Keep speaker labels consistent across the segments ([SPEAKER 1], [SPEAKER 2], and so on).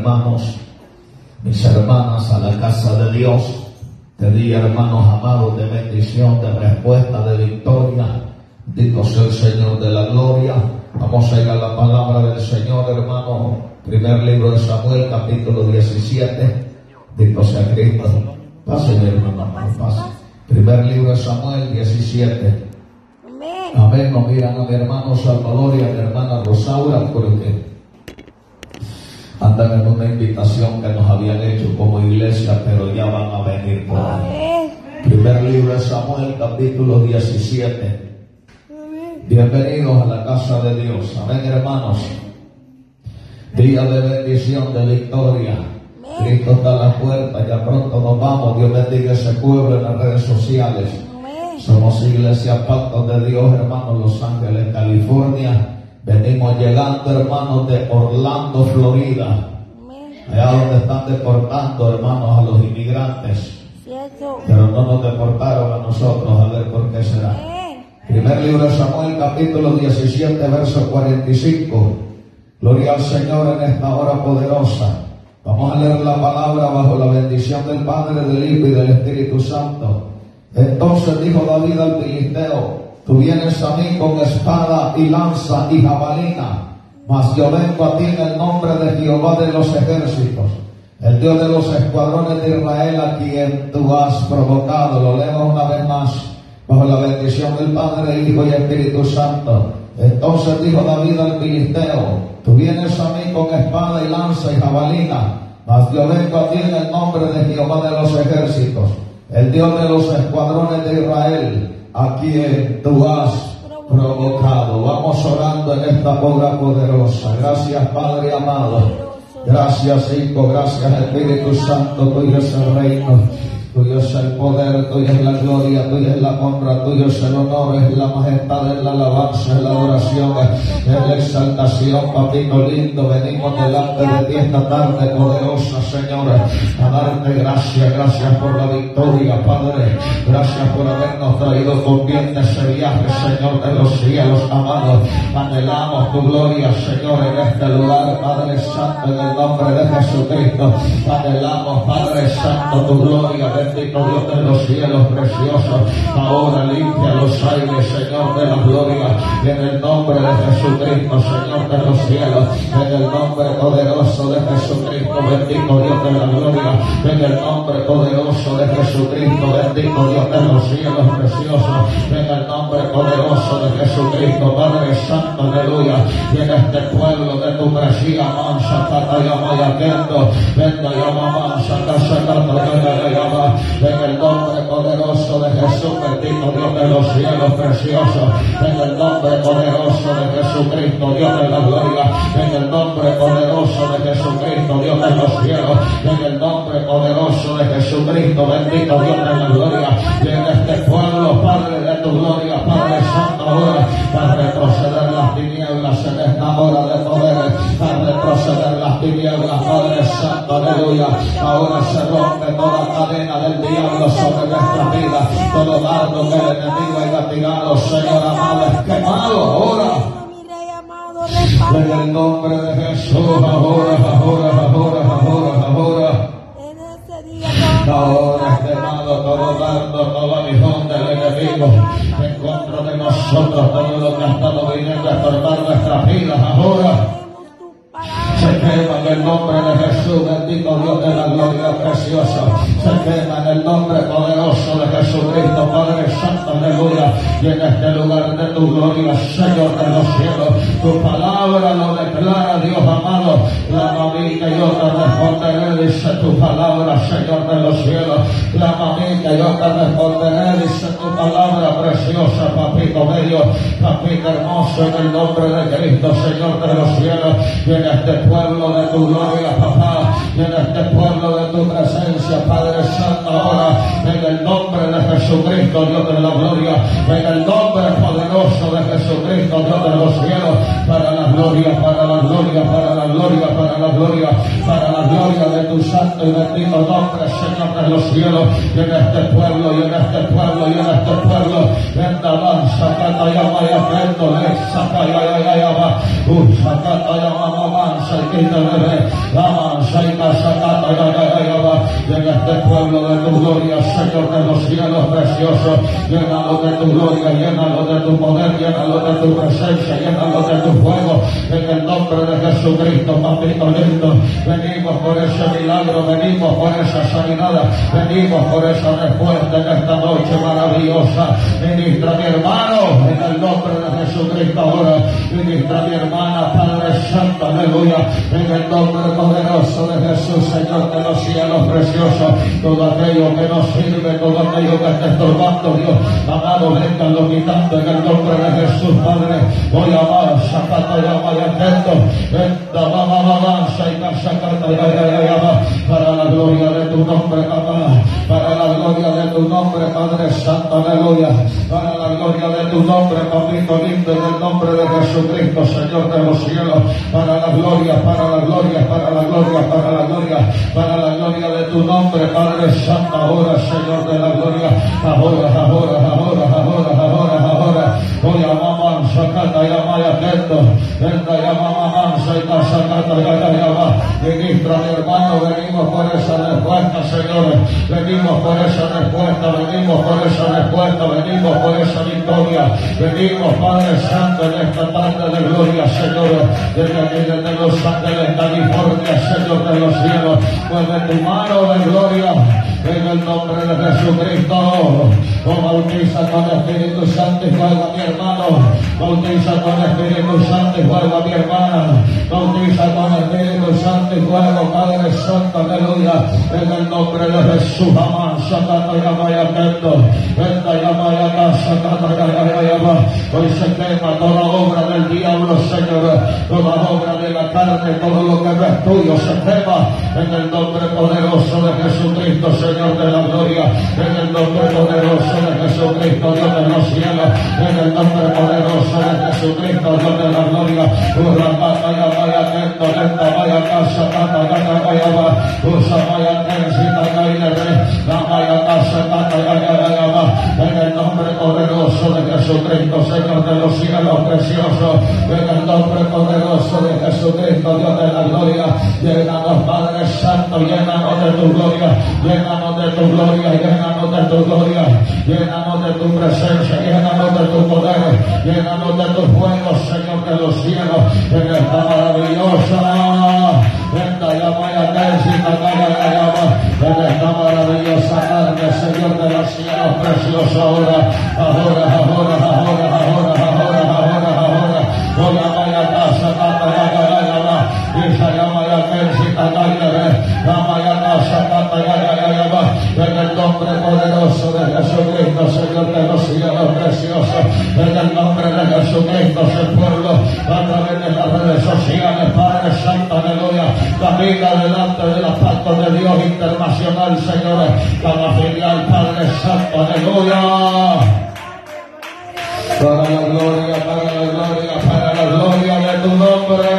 [SPEAKER 1] hermanos, mis hermanas, a la casa de Dios. Te di, hermanos amados, de bendición, de respuesta, de victoria. Bendito sea el Señor de la gloria. Vamos a ir a la palabra del Señor, hermano. Primer libro de Samuel, capítulo 17. Bendito sea Cristo. Pase, mi hermano, pase. Primer libro de Samuel 17. Amén. No miran a mi hermano Salvador y a mi hermana Rosaura porque andan en una invitación que nos habían hecho como iglesia, pero ya van a venir por ahí. Primer libro de Samuel, capítulo 17. Bienvenidos a la casa de Dios. Amén, hermanos. Día de bendición, de victoria. Cristo está a la puerta, ya pronto nos vamos. Dios bendiga ese pueblo en las redes sociales. Somos Iglesia Pacto de Dios, hermanos, Los Ángeles, California. Venimos llegando, hermanos, de Orlando, Florida. Allá donde están deportando, hermanos, a los inmigrantes. Pero no nos deportaron a nosotros, a ver por qué será. Primer libro de Samuel, capítulo 17, verso 45. Gloria al Señor en esta hora poderosa. Vamos a leer la palabra bajo la bendición del Padre, del Hijo y del Espíritu Santo. Entonces dijo David al filisteo: tú vienes a mí con espada y lanza y jabalina, mas yo vengo a ti en el nombre de Jehová de los ejércitos, el Dios de los escuadrones de Israel, a quien tú has provocado. Lo leemos una vez más, bajo la bendición del Padre, Hijo y Espíritu Santo. Entonces dijo David al filisteo: tú vienes a mí con espada y lanza y jabalina, mas yo vengo a ti en el nombre de Jehová de los ejércitos, el Dios de los escuadrones de Israel, a quien tú has provocado. Vamos orando en esta obra poderosa. Gracias, Padre amado. Gracias, Hijo. Gracias, Espíritu Santo. Tuyo es el reino, tuyo es el poder, tuya es la gloria, tuya es la honra, tuyo es el honor, es la majestad, es la alabanza, es la adoración, es la exaltación. Papito lindo, venimos delante de ti esta tarde poderosa, Señor, a darte gracias. Gracias por la victoria, Padre. Gracias por habernos traído con bien de ese viaje, Señor de los cielos, amado. Anhelamos tu gloria, Señor, en este lugar, Padre Santo, en el nombre de Jesucristo. Anhelamos, Padre Santo, tu gloria. Bendito Dios de los cielos, preciosos. Ahora limpia los aires, Señor de la gloria. En el nombre de Jesucristo, Señor de los cielos. En el nombre poderoso de Jesucristo, bendito Dios de la gloria. En el nombre poderoso de Jesucristo, bendito Dios de los cielos, preciosos. En el nombre poderoso de Jesucristo, Padre Santo, aleluya. Y en este pueblo de tu presencia, mansa, cata, llama, yaquendo. Venda, llama, mansa, casa, cata, llama. En el nombre poderoso de Jesús, bendito Dios de los cielos, preciosos. En el nombre poderoso de Jesucristo, Dios de la gloria. En el nombre poderoso de Jesucristo, Dios de los cielos. En el nombre poderoso de Jesucristo, bendito Dios de la gloria. Y en este pueblo, Padre de tu gloria, Padre Santo, ahora, para retroceder las tinieblas en esta hora de poder, para retroceder las tinieblas, Padre Santo, aleluya. Ahora se rompe toda cadena del diablo sobre nuestra vida, todo dardo que el enemigo haya tirado, Señor amado, es quemado ahora. En el nombre de Jesús, ahora. Ahora es quemado todo dardo, todo aguijón del enemigo en contra de nosotros, todo lo que ha estado viniendo a estorbar nuestras vidas, ahora se quema en el nombre de Jesús, bendito Dios de la gloria, preciosa. Se quema en el nombre poderoso de Jesucristo, Padre Santo, aleluya. Y en este lugar de tu gloria, Señor de los cielos, tu palabra lo declara, Dios amado. Clama a mí que yo te responderé, dice tu palabra, Señor de los cielos. Clama a mí que yo te responderé, dice tu palabra preciosa, papito bello, papito hermoso, en el nombre de Cristo, Señor de los cielos. Y en este pueblo de tu gloria, papá, y en este pueblo de tu presencia, Padre Santo, ahora, en el nombre de Jesús. Jesucristo, Dios de la gloria, en el nombre poderoso de Jesucristo, Dios de los cielos, para la gloria, para la gloria, para la gloria, para la gloria, para la gloria de tu santo y bendito nombre, Señor de los cielos, y en este pueblo, y en este pueblo, y en este pueblo, en la mansa, Catayamaya, Kendole, Sakayayayaba, Sakatayamama, mansa, y Kitele, la mansa, y Kasakatayayayaba, y en este pueblo de tu gloria, Señor de los cielos preciosos, llénalo de tu gloria, llénalo de tu poder, llénalo de tu presencia, llénalo de tu fuego, en el nombre de Jesucristo, papito lindo, venimos por ese milagro, venimos por esa sanidad, venimos por esa respuesta en esta noche maravillosa. Ministra mi hermano, en el nombre de Jesucristo ahora, ministra mi hermana, Padre Santo, aleluya, en el nombre poderoso de Jesús, Señor de los cielos preciosos, todo aquello que nos sirve, todo aquello que está estorbando, Dios, amado, véngalo quitando en el nombre de Jesús, Padre, voy a amar, sacata y ama y atento, esta avanza y sacata y ama, para la gloria de tu nombre, papá, para la gloria de tu nombre, Padre Santo, aleluya, para la gloria de tu nombre, papito lindo, en el nombre de Jesucristo, Señor de los cielos, para la gloria, para la gloria, para la gloria, para la gloria, para la gloria de tu nombre, Padre Santo, ahora, Señor de la gloria, ahora, voy a mamá, sacata y ama y atento, entra y mamá, sacata y ama, ministra mi hermano, venimos por esa respuesta, señores, venimos por esa respuesta, venimos por esa respuesta, venimos por esa victoria, venimos, Padre Santo, en esta tarde de gloria, señores, desde aquí, desde Los Ángeles, California, Señor de los cielos, mueve tu mano de gloria, en el nombre de Jesucristo, bautiza con el Espíritu Santo y fuego a mi hermano, bautiza con el Espíritu Santo y fuego a mi hermana, bautiza con el Espíritu Santo y fuego, Padre Santo, aleluya, en el nombre de Jesús, amán, sacata y amaya kendo, venda y amaya casa, sacata y amaya, hoy se quema toda obra del diablo, Señor, toda obra de la carne, todo lo que no es tuyo se quema, en el nombre poderoso de Jesucristo, Señor de la gloria, en el nombre poderoso de Jesucristo, Dios de los cielos, en el nombre poderoso de Jesucristo, Dios de la gloria, urrapata y amaya kendo, venda vaya casa, sacata y amaya, usa vaya tensita y la vaya casa, sacata y amaya, en el nombre poderoso de Jesucristo, Señor de los cielos preciosos, en el nombre poderoso de Jesucristo, Dios de la gloria, llénanos, Padre Santo, llénanos de tu gloria, llénanos de tu gloria, llénanos de tu gloria, llénanos de tu presencia, llénanos de tu poder, llénanos de tu fuego, Señor de los cielos, en esta maravillosa, esta llama y atensita, en esta maravillosa tarde, Señor de los cielos preciosos, ahora, voy a vaya casa, esa llama y atensita, en el nombre poderoso de Jesucristo, Señor de los cielos preciosos, en el nombre de Jesucristo, el pueblo, a través de las redes sociales, Padre Santo, aleluya, camina delante de la pacto de Dios internacional, Señor, cada filial, Padre Santo, aleluya, para la gloria, para la gloria, para la gloria de tu nombre.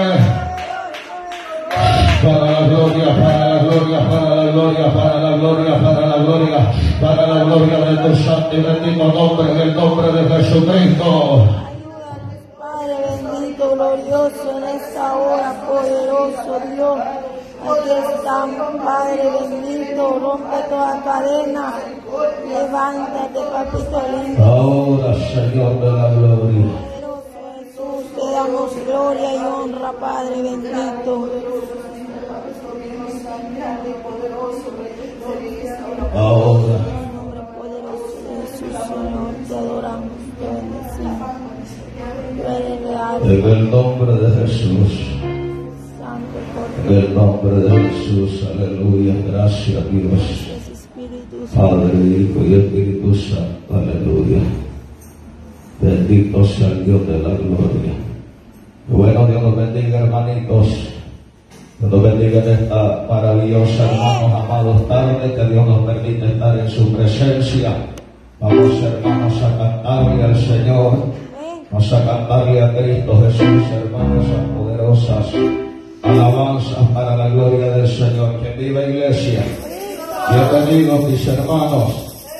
[SPEAKER 1] Para la gloria, para la gloria, para la gloria, para la gloria, para la gloria, para la gloria de tu santo y bendito nombre, en el nombre de Jesucristo.
[SPEAKER 2] Ayúdanos, Padre bendito, glorioso, en esta hora, poderoso Dios. Aquí estamos, Padre bendito, rompe toda cadena, levántate, papito lindo.
[SPEAKER 1] Ahora, Señor de la gloria.
[SPEAKER 2] Poderoso Jesús, te damos gloria y honra, Padre bendito.
[SPEAKER 1] Ahora,
[SPEAKER 2] En el nombre poderoso de Jesús, Señor, te adoramos, te bendecimos. Tú eres real,
[SPEAKER 1] en el nombre de Jesús,
[SPEAKER 2] santo,
[SPEAKER 1] en el nombre de Jesús, aleluya, gracias Dios,
[SPEAKER 2] Espíritu
[SPEAKER 1] Padre, Hijo y Espíritu Santo, aleluya. Bendito sea el Dios de la gloria. Bueno, Dios nos bendiga, hermanitos. Dios nos bendiga en esta maravillosa, hermanos amados, tarde que Dios nos permite estar en su presencia. Vamos, hermanos, a cantarle al Señor. Vamos a cantarle a Cristo Jesús, hermanos, a poderosas alabanzas para la gloria del Señor. Que viva iglesia. Bienvenidos mis hermanos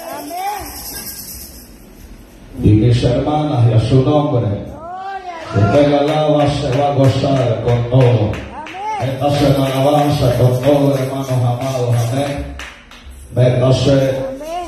[SPEAKER 1] y mis hermanas, y a su nombre. Usted la alaba, se va a gozar con todo. Métase en alabanza con todo, hermanos amados. Amén. Métase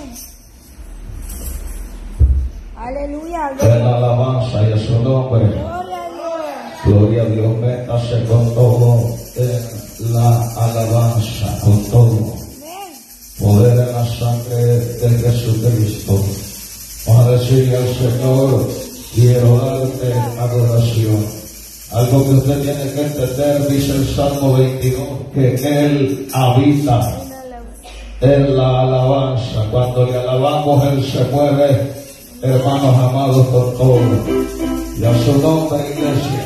[SPEAKER 1] en la alabanza y a su nombre. Gloria a Dios. Métase con todo en la alabanza, con todo. Poder en la sangre de Jesucristo. Vamos a decirle al Señor: quiero darte adoración. Algo que usted tiene que entender, dice el Salmo 22, que Él habita en la alabanza. Cuando le alabamos, Él se mueve, hermanos amados, con todo. Y a su nombre, iglesia.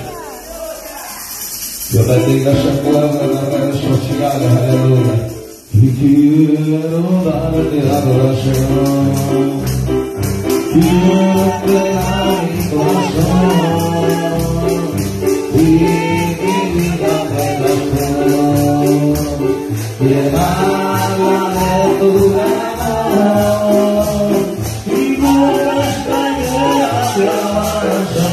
[SPEAKER 1] Dios bendiga ese pueblo en las redes sociales. Aleluya. Y quiero darte adoración. Quiero entregar mi corazón y mi vida te das tú. Llenarla de tu amor y boca está llena de alabanza.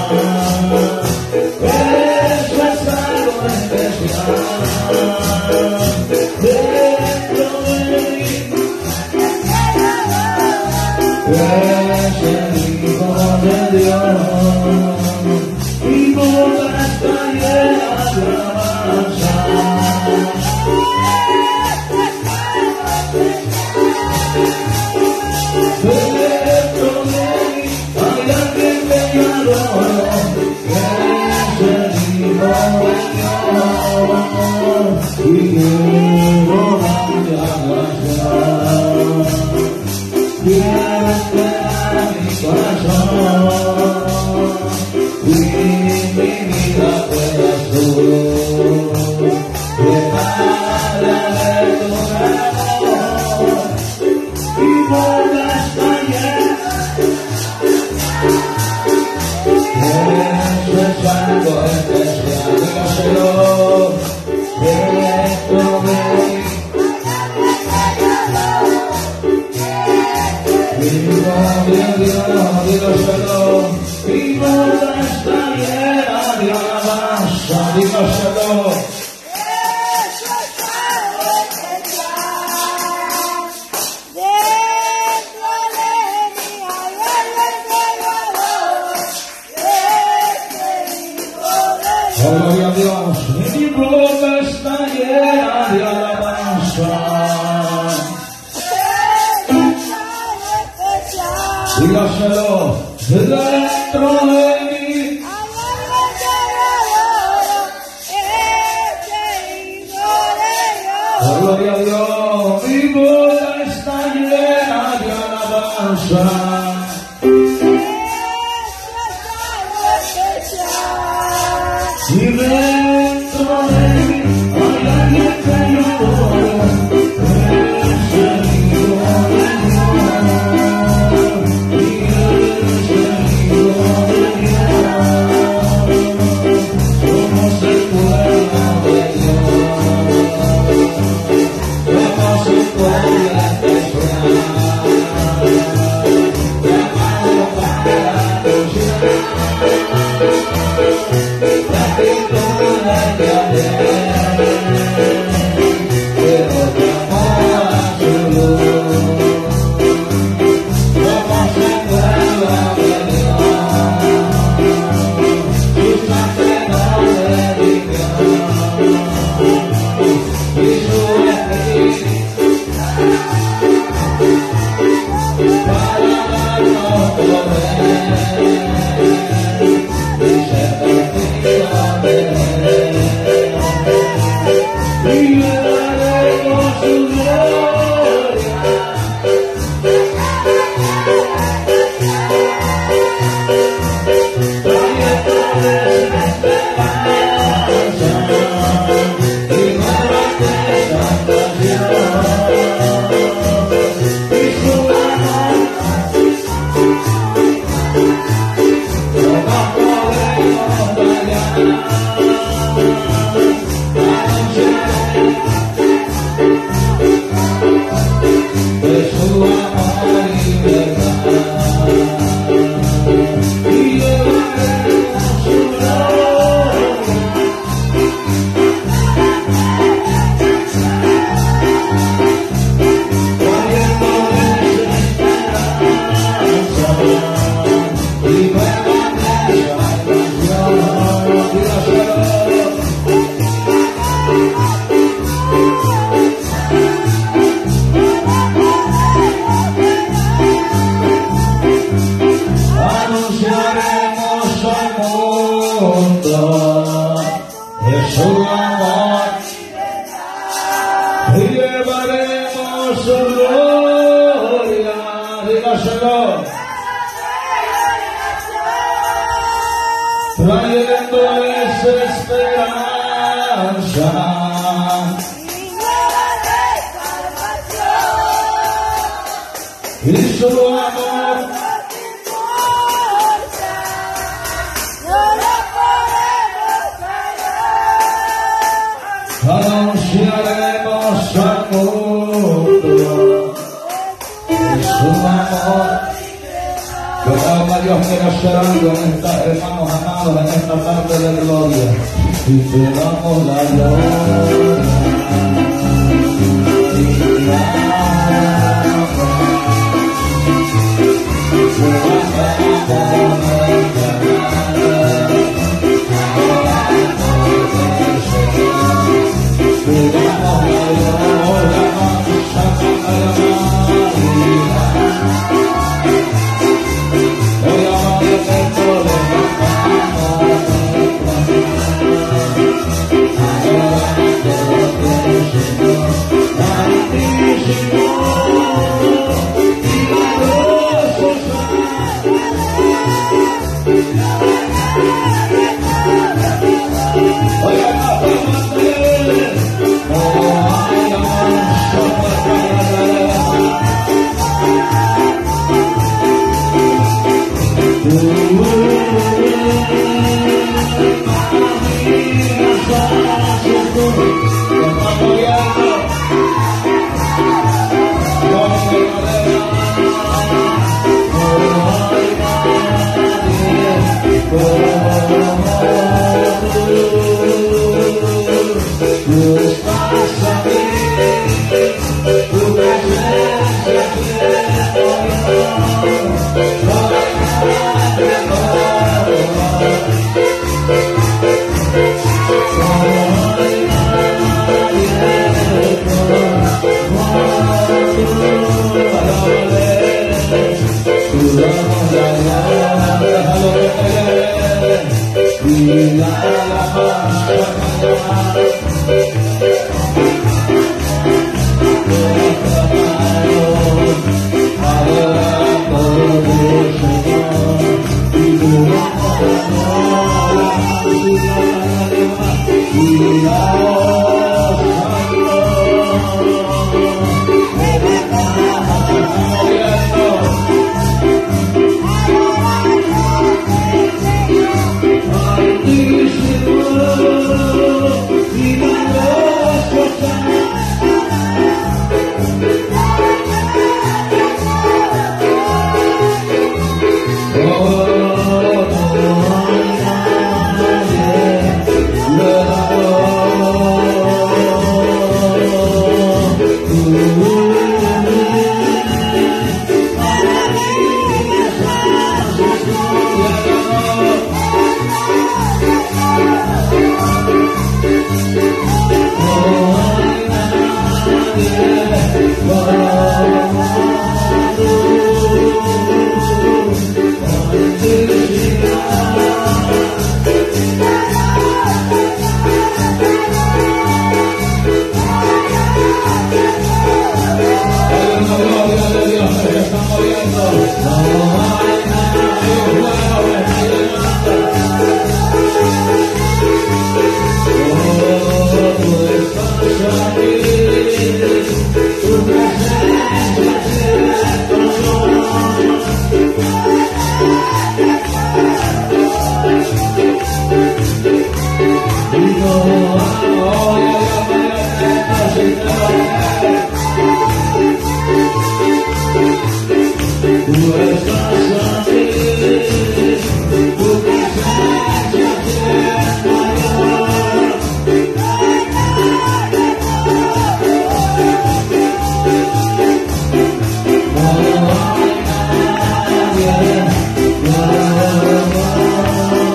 [SPEAKER 1] Eso es algo especial dentro de mí. Es el Hijo de Dios y boca está llena de alabanza. Dentro de mí hay alguien que yo adoro, es el Hijo de Dios y quiero darte adoración. Quiero entregar mi corazón y mi vida puedas tú. Llenarla de tu amor y boca está llena. Eso es algo especial. Dígaselo dentro de mí. Dígaselo, mi boca está llena de alabanza. Dígaselo. Gloria a Dios. Mi boca está llena de alabanza. Dígaselo, dentro de mí. Gloria a Dios, mi boca está llena de alabanza. Y dentro de mí hay alguien que yo adoro, es el Hijo de Dios. Y es el Hijo de Dios. Somos el pueblo de Dios. Somos el pueblo especial. Llamado para adorar. Anunciaremos al mundo de su amor y llevaremos su gloria. Dígaselo. Trayéndoles esperanza y su amor. Anunciaremos al mundo y su amor. Yo creo que Dios quiere hacer algo en esta, hermanos amados, en esta tarde de gloria. Y te damos la gloria.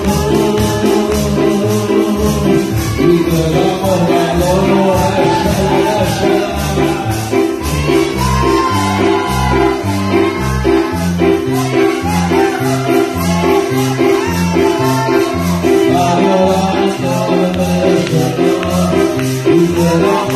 [SPEAKER 3] Gloria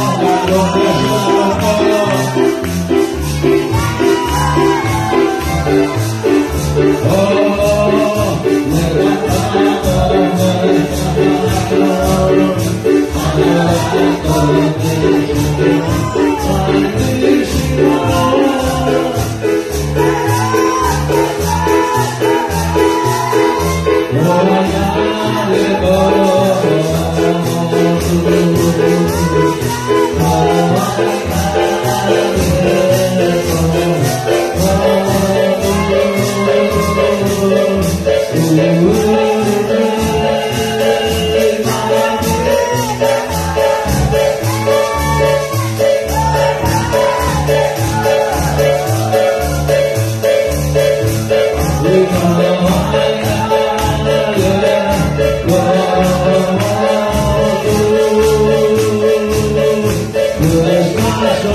[SPEAKER 1] Gracias.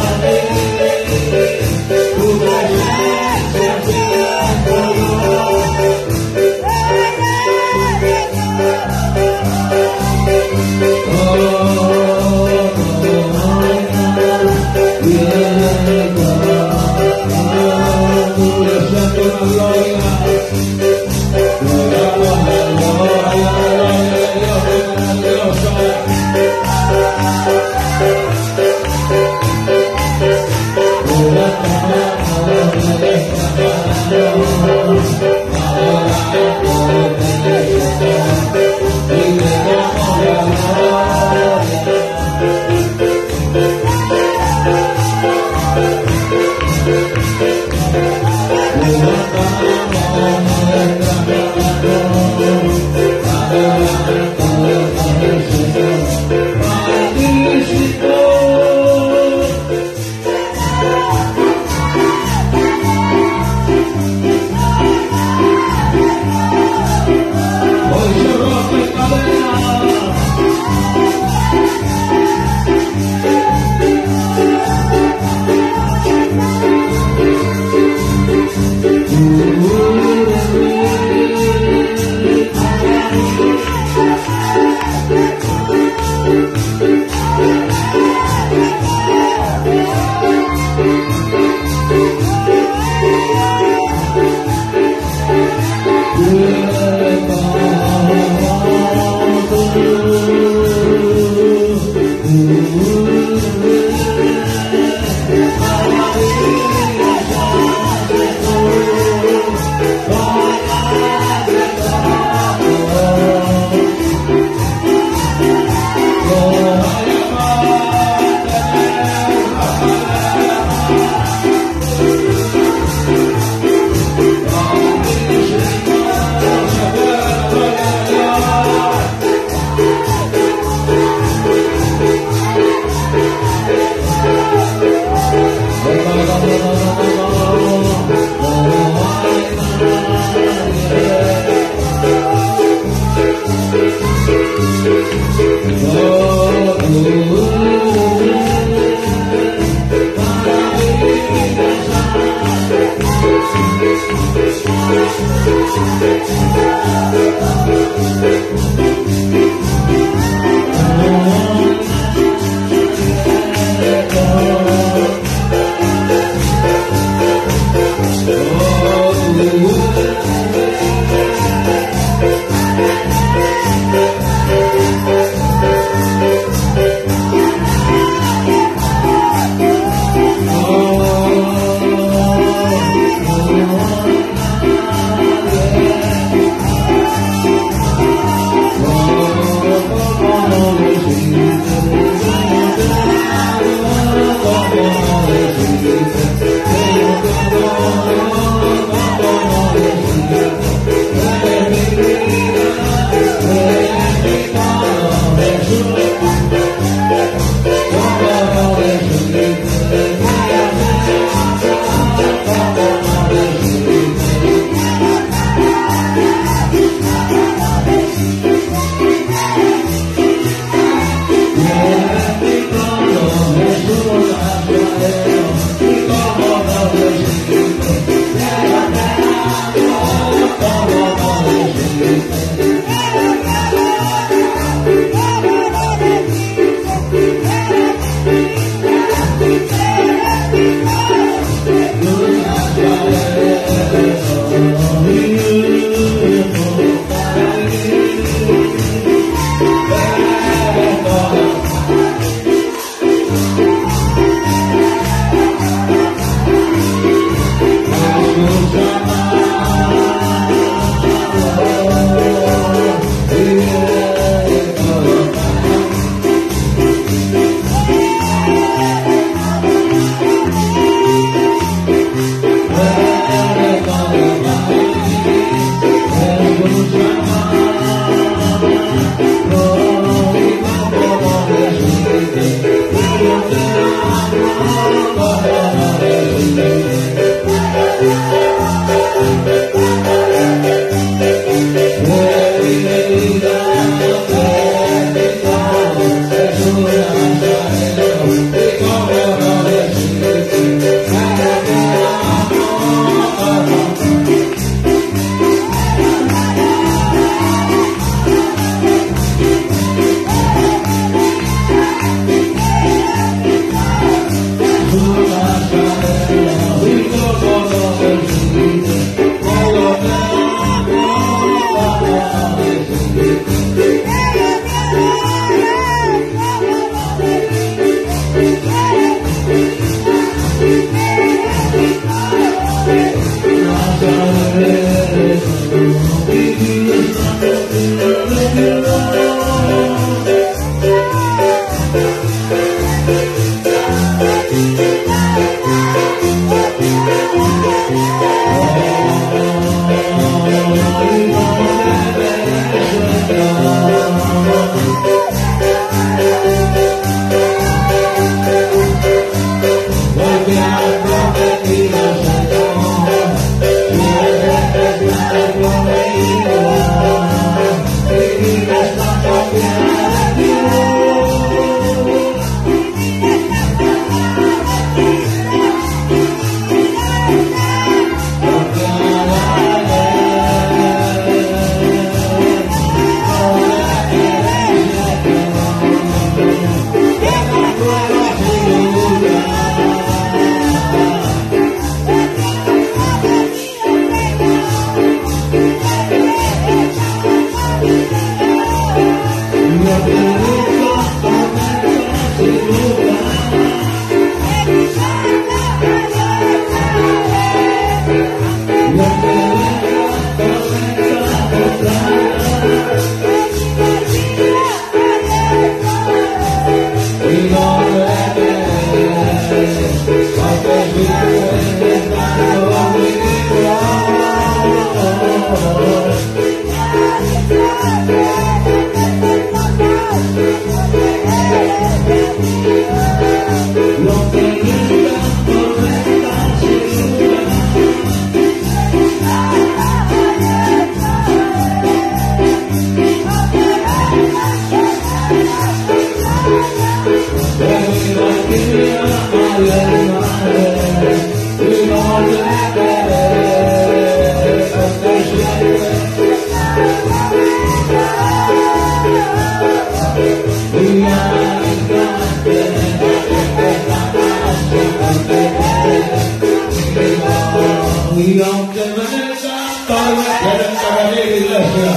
[SPEAKER 1] Y aunque me encanta, quieren venir, iglesia.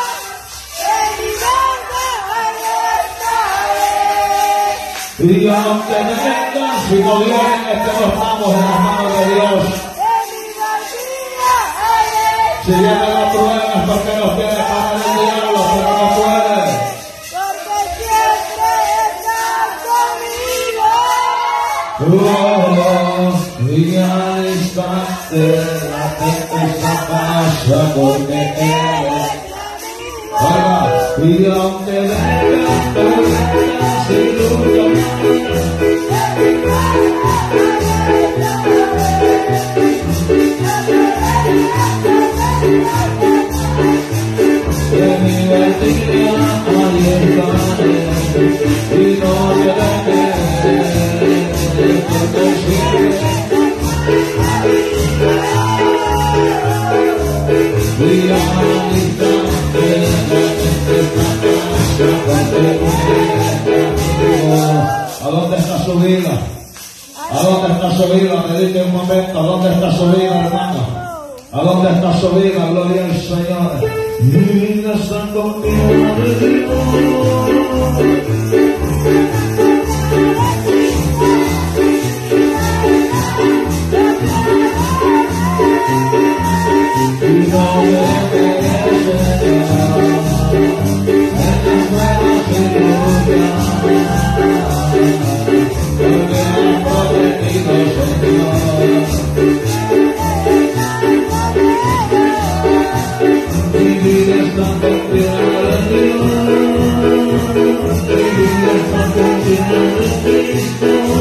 [SPEAKER 1] Y aunque me vengan, si no vienen, es que no estamos en las manos de Dios. Si viene la prueba es porque nos tiene para el diablo, pero no puede.
[SPEAKER 2] Porque siempre estás conmigo.
[SPEAKER 1] Y al instante la tempestad pasa porque eres y aunque vengan tormentas y luchas, de mi destino ahí estaré y no te dejaré porque siempre y al instante ¿a dónde está su vida? ¿A dónde está su vida? Medite un momento. ¿A dónde está su vida, hermano? ¿A dónde está su vida? Gloria al Señor. Mi vida está conmigo de Dios. Y no me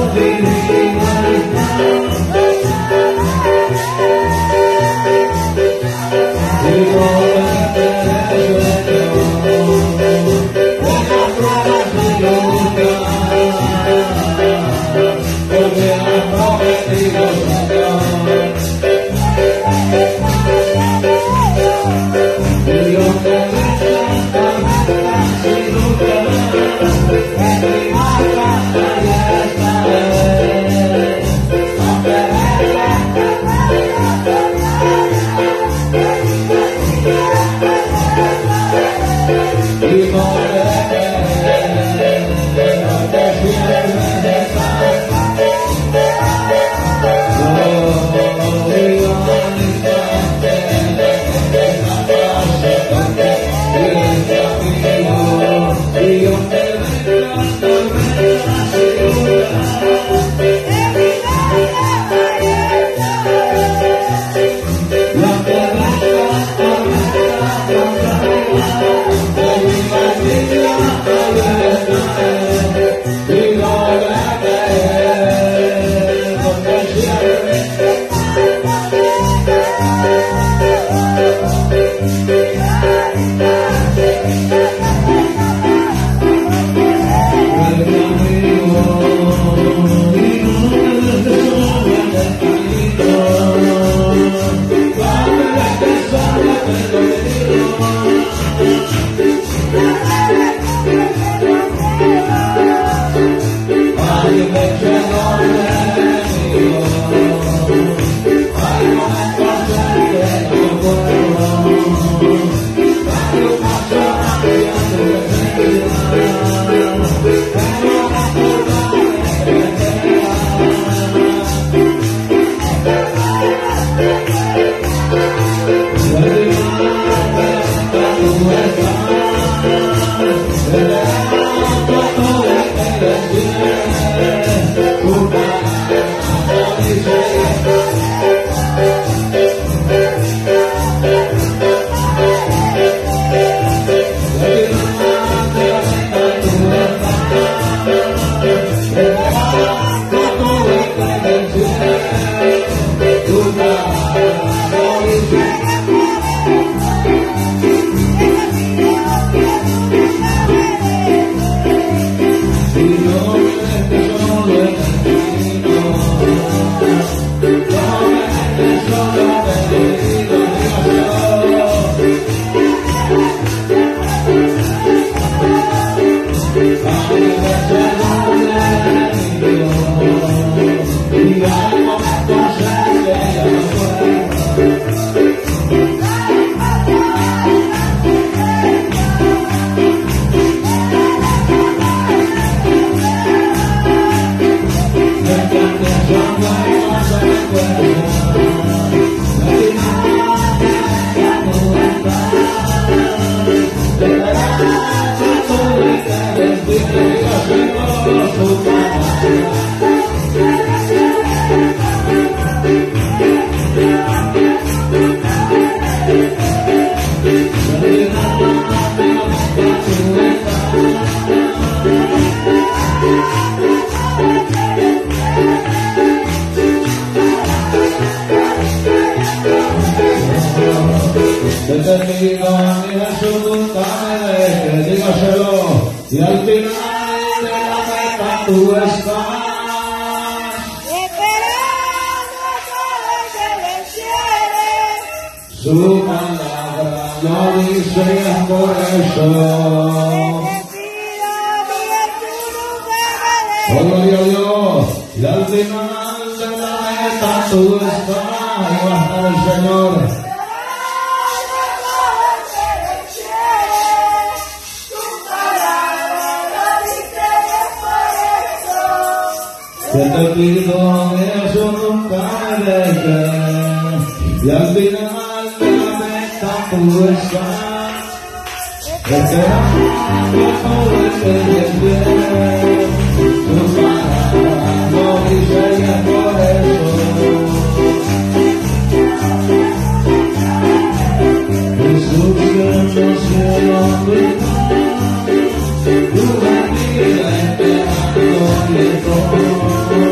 [SPEAKER 1] Y al final de la meta tú estás
[SPEAKER 2] esperando todo que le ciele.
[SPEAKER 1] Su palabra lo dice y es por eso. Oh, gloria a Dios. Y al final de la meta tú estás. Ahí va a estar el Señor. Que te pido que eso nunca me dejes, y al final de la meta tú estás, esperando todo el que te viene, tu palabra no dice y es por eso. Jesús siendo cielo, tu vida esperando y todo.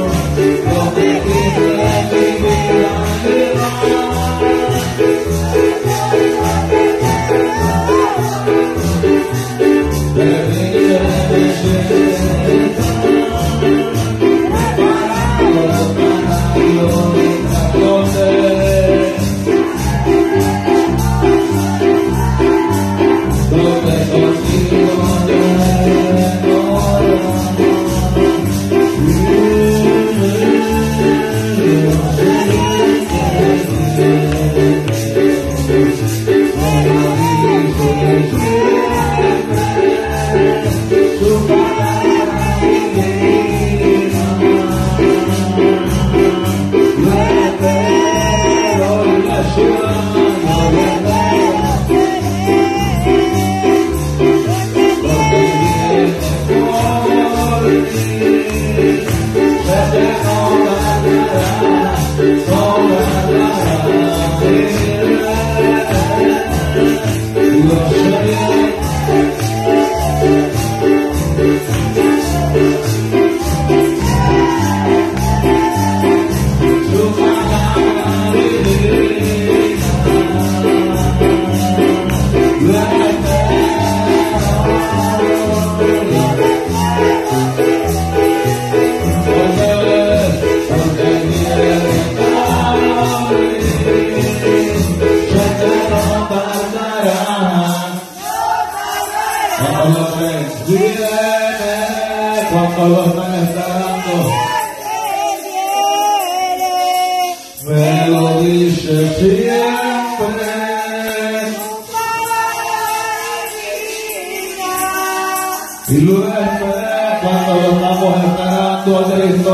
[SPEAKER 1] lo están esperando. Me lo dice siempre. Y luego cuando lo estamos esperando a Cristo,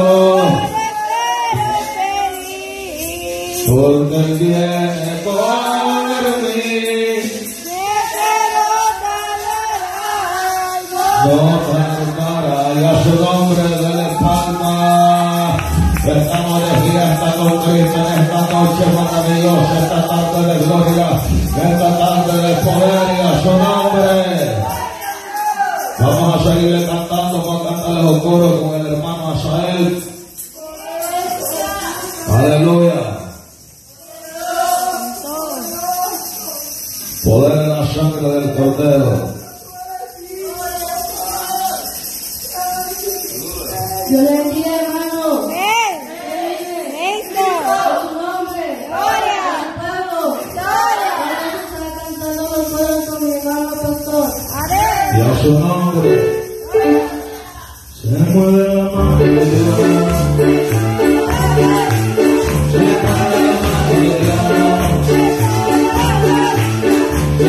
[SPEAKER 1] porque Él viene por mí. No tardará, y a su nombre de palma. Estamos de fiesta con Cristo en esta noche maravillosa, esta tarde de gloria, esta tarde de poder, y a su nombre. Vamos a seguirle cantando, vamos a cantarle los coros con el hermano Asael. Aleluya. Poder en la sangre del Cordero.
[SPEAKER 2] Dios le bendiga, hermano. Listo. Su nombre. Gloria. Gloria. Está cantando los coros con mi hermano pastor.
[SPEAKER 1] Y a su nombre se mueve la mano de Dios. Se mueve la mano de Dios. Se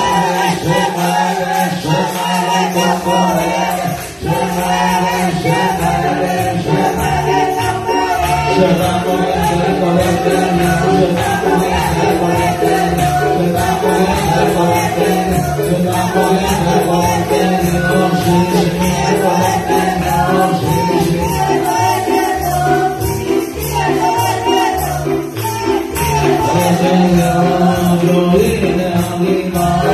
[SPEAKER 1] mueve con poder. Se está moviendo el poder de Dios. Se está moviendo el poder de Dios. Se está moviendo el poder de Dios. Se está moviendo el poder de Dios. Sí, el poder de Dios. Sí. Yo vine a mi madre.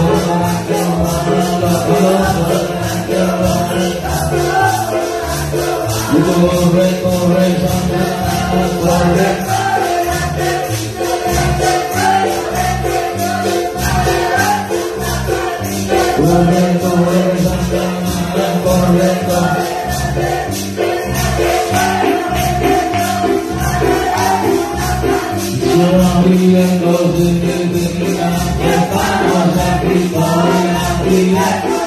[SPEAKER 1] La Sabiendo significa que estamos aquí todavía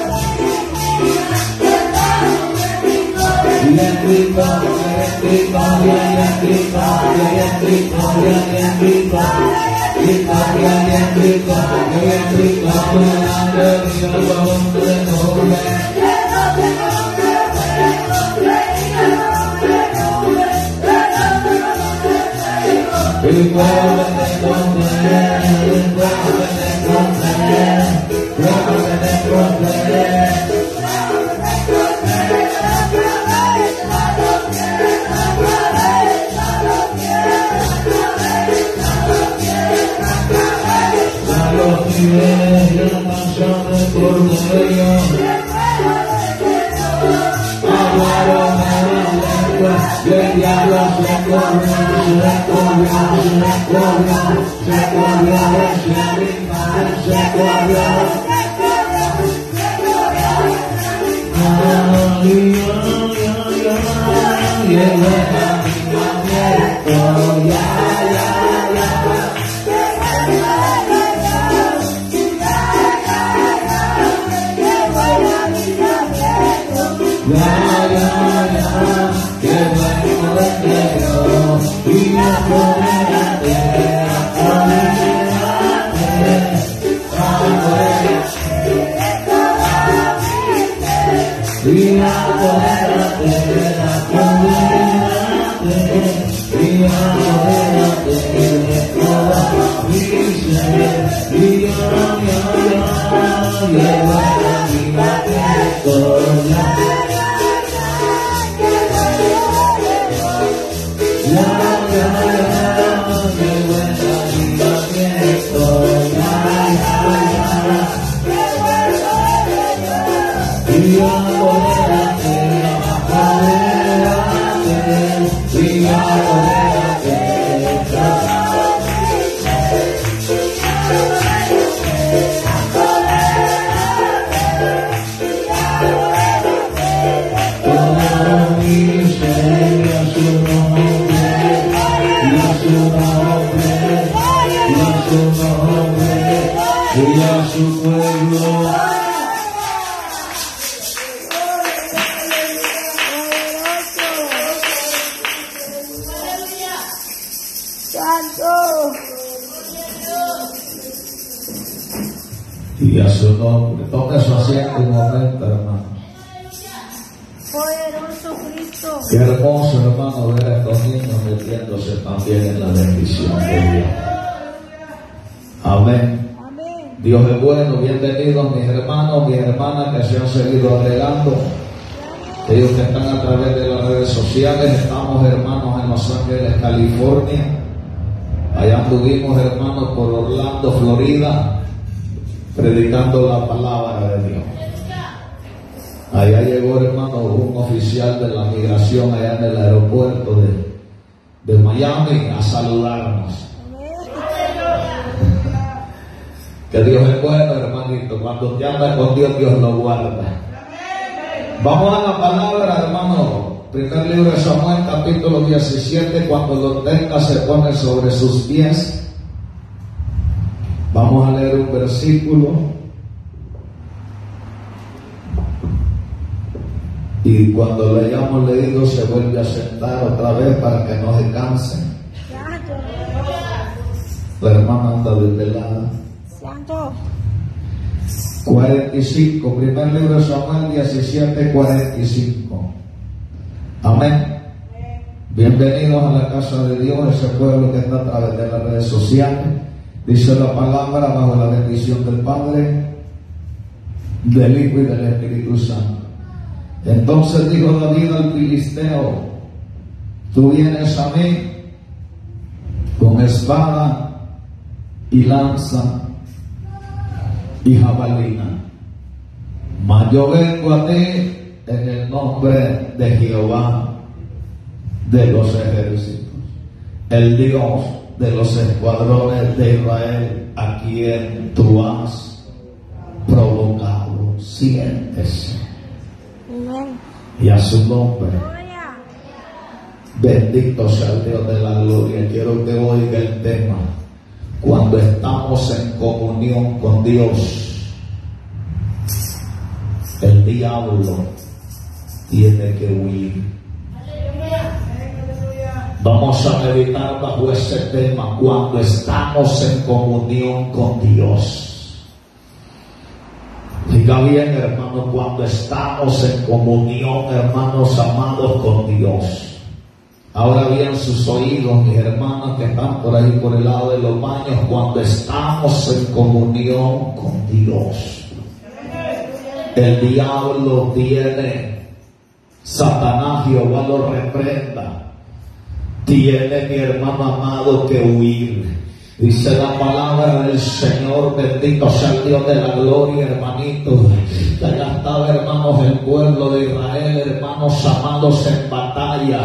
[SPEAKER 1] y a su nombre. Tome su asiento un momento, hermano.
[SPEAKER 2] Poderoso Cristo.
[SPEAKER 1] Qué hermoso, hermano, ver a estos niños metiéndose también en la bendición de Dios. Amén.
[SPEAKER 2] Amén.
[SPEAKER 1] Dios es bueno. Bienvenidos mis hermanos, mis hermanas que se han seguido agregando. Ellos que están a través de las redes sociales. Estamos, hermanos, en Los Ángeles, California. Allá anduvimos, hermanos, por Orlando, Florida, predicando la palabra de Dios. Allá llegó, hermano, un oficial de la migración allá en el aeropuerto de Miami a saludarnos. Que Dios es bueno, hermanito. Cuando te anda con Dios, Dios lo guarda. Vamos a la palabra, hermano. Primer libro de Samuel, capítulo 17. Cuando lo tenga, se pone sobre sus pies. Vamos a leer un versículo. Y cuando le hayamos leído, se vuelve a sentar otra vez para que no se canse. La hermana anda desvelada. 45, primer libro de Samuel 17, 45. Amén. Bienvenidos a la casa de Dios, ese pueblo que está a través de las redes sociales. Dice la palabra bajo la bendición del Padre, del Hijo y del Espíritu Santo. Entonces dijo David al filisteo: tú vienes a mí con espada y lanza y jabalina, mas yo vengo a ti en el nombre de Jehová de los ejércitos, el Dios de los escuadrones de Israel, a quien tú has provocado. Siéntese. Y a su nombre. Bendito sea el Dios de la gloria. Quiero que oiga el tema. Cuando estamos en comunión con Dios, el diablo tiene que huir. Vamos a meditar bajo ese tema. Cuando estamos en comunión con Dios. Diga bien, hermano, cuando estamos en comunión, hermanos amados, con Dios. Ahora bien, sus oídos, mis hermanos que están por ahí por el lado de los baños, cuando estamos en comunión con Dios, el diablo tiene, Satanás, Jehová lo reprenda, tiene, mi hermano amado, que huir. Dice la palabra del Señor, bendito sea el Dios de la gloria, hermanito. Que allá estaba, hermanos, el pueblo de Israel, hermanos amados, en batalla.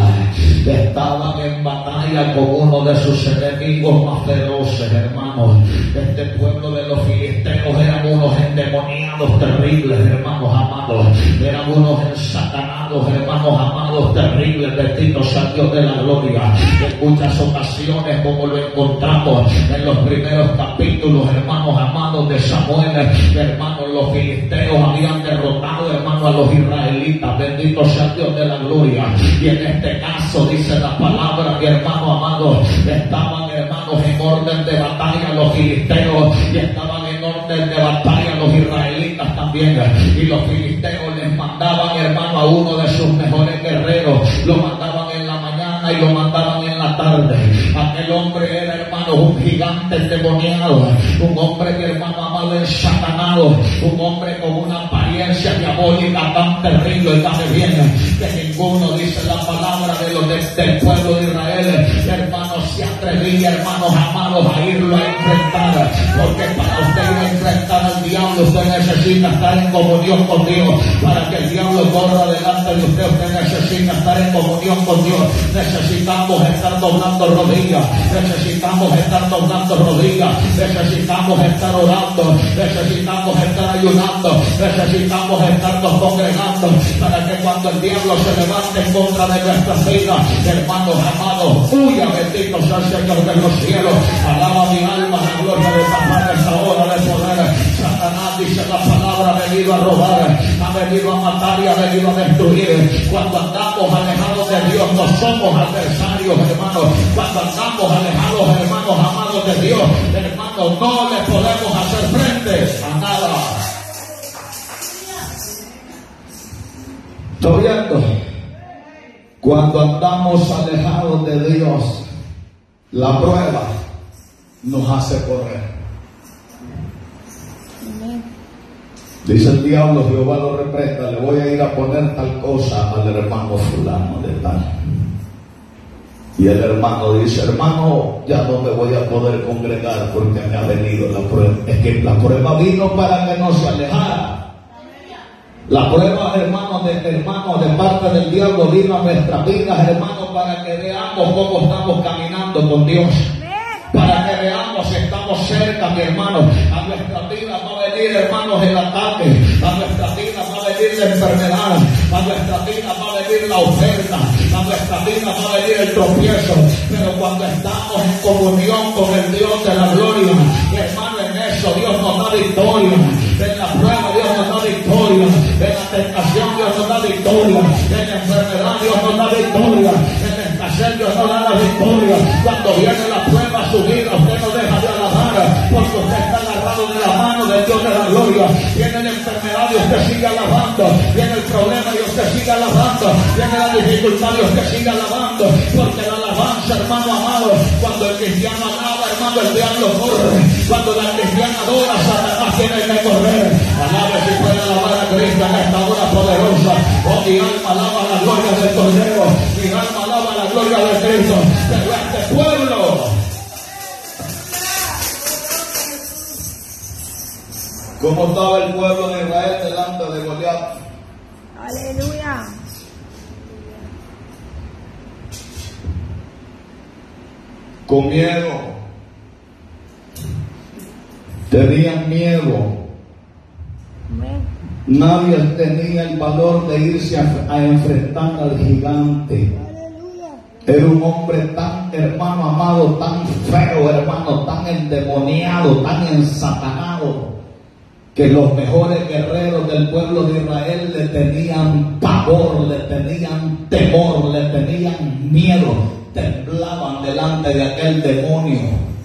[SPEAKER 1] Estaban en batalla con uno de sus enemigos más feroces, hermanos. Este pueblo de los filisteos eran unos endemoniados terribles, hermanos amados. Eran unos ensatanados, hermanos amados, terribles. Bendito sea el Dios de la gloria. En muchas ocasiones, como lo encontramos en los primeros capítulos, hermanos amados, de Samuel, hermanos, los filisteos habían derrotado, hermanos, a los israelitas. Bendito sea el Dios de la gloria. Y en este caso, dice la palabra, mi hermano amado, estaban, hermanos, en orden de batalla los filisteos y estaban en orden de batalla los israelitas también. Y los filisteos les mandaban, hermano, a uno de sus mejores guerreros, lo mandaban en la mañana y lo mandaban en la tarde. Aquel hombre era, hermano, un gigante endemoniado, un hombre, mi hermano amado, ensatanado, un hombre con una apariencia diabólica tan terrible, y tan bien, que ninguno, dice la palabra, de los del pueblo de Israel, hermanos, se atrevía, hermanos amados, a irlo a enfrentar, porque para usted ir a enfrentar al diablo, usted necesita estar en comunión con Dios. Para que el diablo corra delante de usted, usted necesita estar en comunión con Dios. Necesitamos estar doblando rodillas, necesitamos estar doblando rodillas, necesitamos estar orando, necesitamos estar ayunando, necesitamos estarnos congregando, para que cuando el diablo se levante en contra de nuestras vidas, hermanos amados, huya. Bendito sea el Señor de los cielos. Alaba mi alma la gloria de Papá en esta hora de poder. Satanás, dice la palabra, ha venido a robar, ha venido a matar y ha venido a destruir. Cuando andamos alejados de Dios, no somos adversarios, hermanos. Cuando andamos alejados, hermanos amados de Dios, hermanos, no le podemos hacer frente a nada. ¿Estoy viendo? Cuando andamos alejados de Dios, la prueba nos hace correr. Dice el diablo, Jehová lo reprenda, le voy a ir a poner tal cosa al hermano fulano de tal. Y el hermano dice, hermano, ya no me voy a poder congregar porque me ha venido la prueba. Es que la prueba vino para que no se alejara. La prueba, hermanos, de parte del diablo vino a nuestras vidas, hermanos, para que veamos cómo estamos caminando con Dios. Para que veamos si estamos cerca, mi hermano. A nuestra vida va a venir, hermanos, el ataque. A nuestra vida va a venir la enfermedad. A nuestra vida va a venir la oferta. A nuestra vida va a venir el tropiezo. Pero cuando estamos en comunión con el Dios de la gloria, hermano, en eso Dios nos da victoria. En la prueba Dios nos da victoria. En la tentación Dios nos da victoria. En la enfermedad Dios nos da victoria. En la escasez Dios nos da la victoria. Cuando viene la prueba a su vida, usted no deja de alabar, porque usted está agarrado de la mano del Dios de la gloria. Viene la enfermedad y usted sigue alabando. Viene el problema y usted sigue alabando. Viene la dificultad y usted sigue alabando. Porque la alabanza, hermano amado, cuando el cristiano alaba, hermano, el diablo corre. Cuando la cristiana adora, Satanás tiene que correr. Alabe si puede alabar a Cristo en esta hora poderosa. Oh, mi alma alaba la gloria del Cordero. Mi alma alaba la gloria de Cristo. Pero este pueblo, ¿cómo estaba el pueblo de Israel delante de Goliat?
[SPEAKER 2] Aleluya.
[SPEAKER 1] Con miedo. Tenían miedo. Nadie tenía el valor de irse a enfrentar al gigante. Era un hombre tan, hermano amado, tan feo, hermano, tan endemoniado, tan ensatanado, que los mejores guerreros del pueblo de Israel le tenían pavor, le tenían temor, le tenían miedo, temblaban delante de aquel demonio.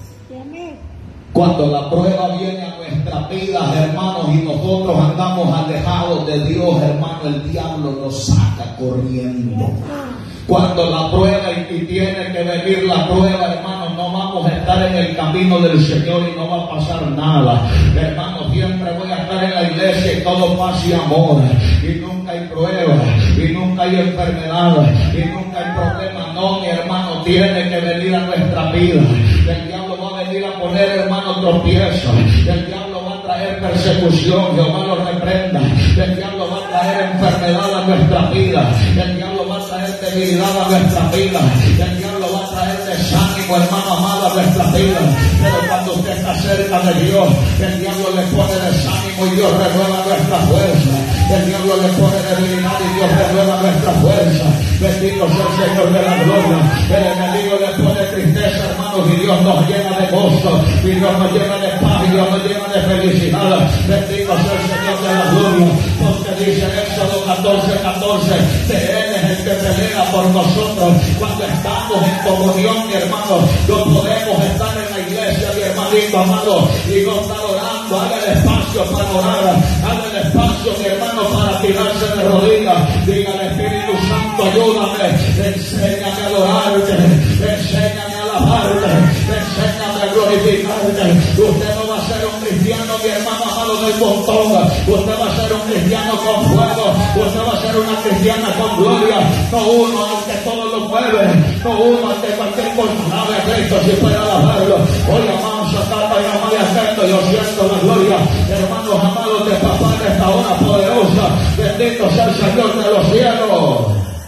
[SPEAKER 1] Cuando la prueba viene a nuestras vidas, hermanos, y nosotros andamos alejados de Dios, hermano, el diablo nos saca corriendo. Cuando la prueba y tiene que venir la prueba, hermanos, no vamos a estar en el camino del Señor y no va a pasar nada. Hermanos, siempre voy a estar en la iglesia y todo paz y amor. Y nunca hay pruebas, y nunca hay enfermedades, y nunca hay problemas. No, mi hermano, tiene que venir a nuestra vida. El diablo va a venir a poner, hermano, tropiezos. El diablo va a traer persecución. Jehová lo reprenda. El diablo va a traer enfermedad a nuestra vida. El diablo va a traer debilidad a nuestra vida. El diablo va a traer desánimo, hermano amado, a nuestra vida. Pero cuando usted está cerca de Dios, el diablo le pone desánimo y Dios renueva nuestra fuerza. El diablo le pone debilidad y Dios renueva nuestra fuerza. Bendito sea el Señor de la gloria. El enemigo le pone tristeza, hermanos, y Dios nos llena de gozo, y Dios nos llena de paz, y Dios nos llena de felicidad. Bendito sea el Señor de la gloria, porque dice Éxodo 14:14, que Él es el que pelea por nosotros. Cuando estamos en comunión, mi hermano, no podemos estar en la iglesia, mi hermanito amado, y no estar orando. Haga el espacio para orar, haga el espacio, mi hermano, para tirarse de rodillas. Diga al Espíritu Santo, ayúdame, enséñame a adorarte, enséñame a alabarte, enséñame a glorificarte. Usted no va a ser un cristiano, mi hermano amado, del montón. Usted va a ser un cristiano con fuego. Usted va a ser una cristiana con gloria. No uno al que todo lo mueve, no uno al que cualquier cosa sabe Cristo si puede alabarlo. Hoy amamos a Tata y amamos a Cristo. Yo siento la gloria, hermanos amados de papá, en esta hora poderosa. Bendito sea el Señor de los cielos.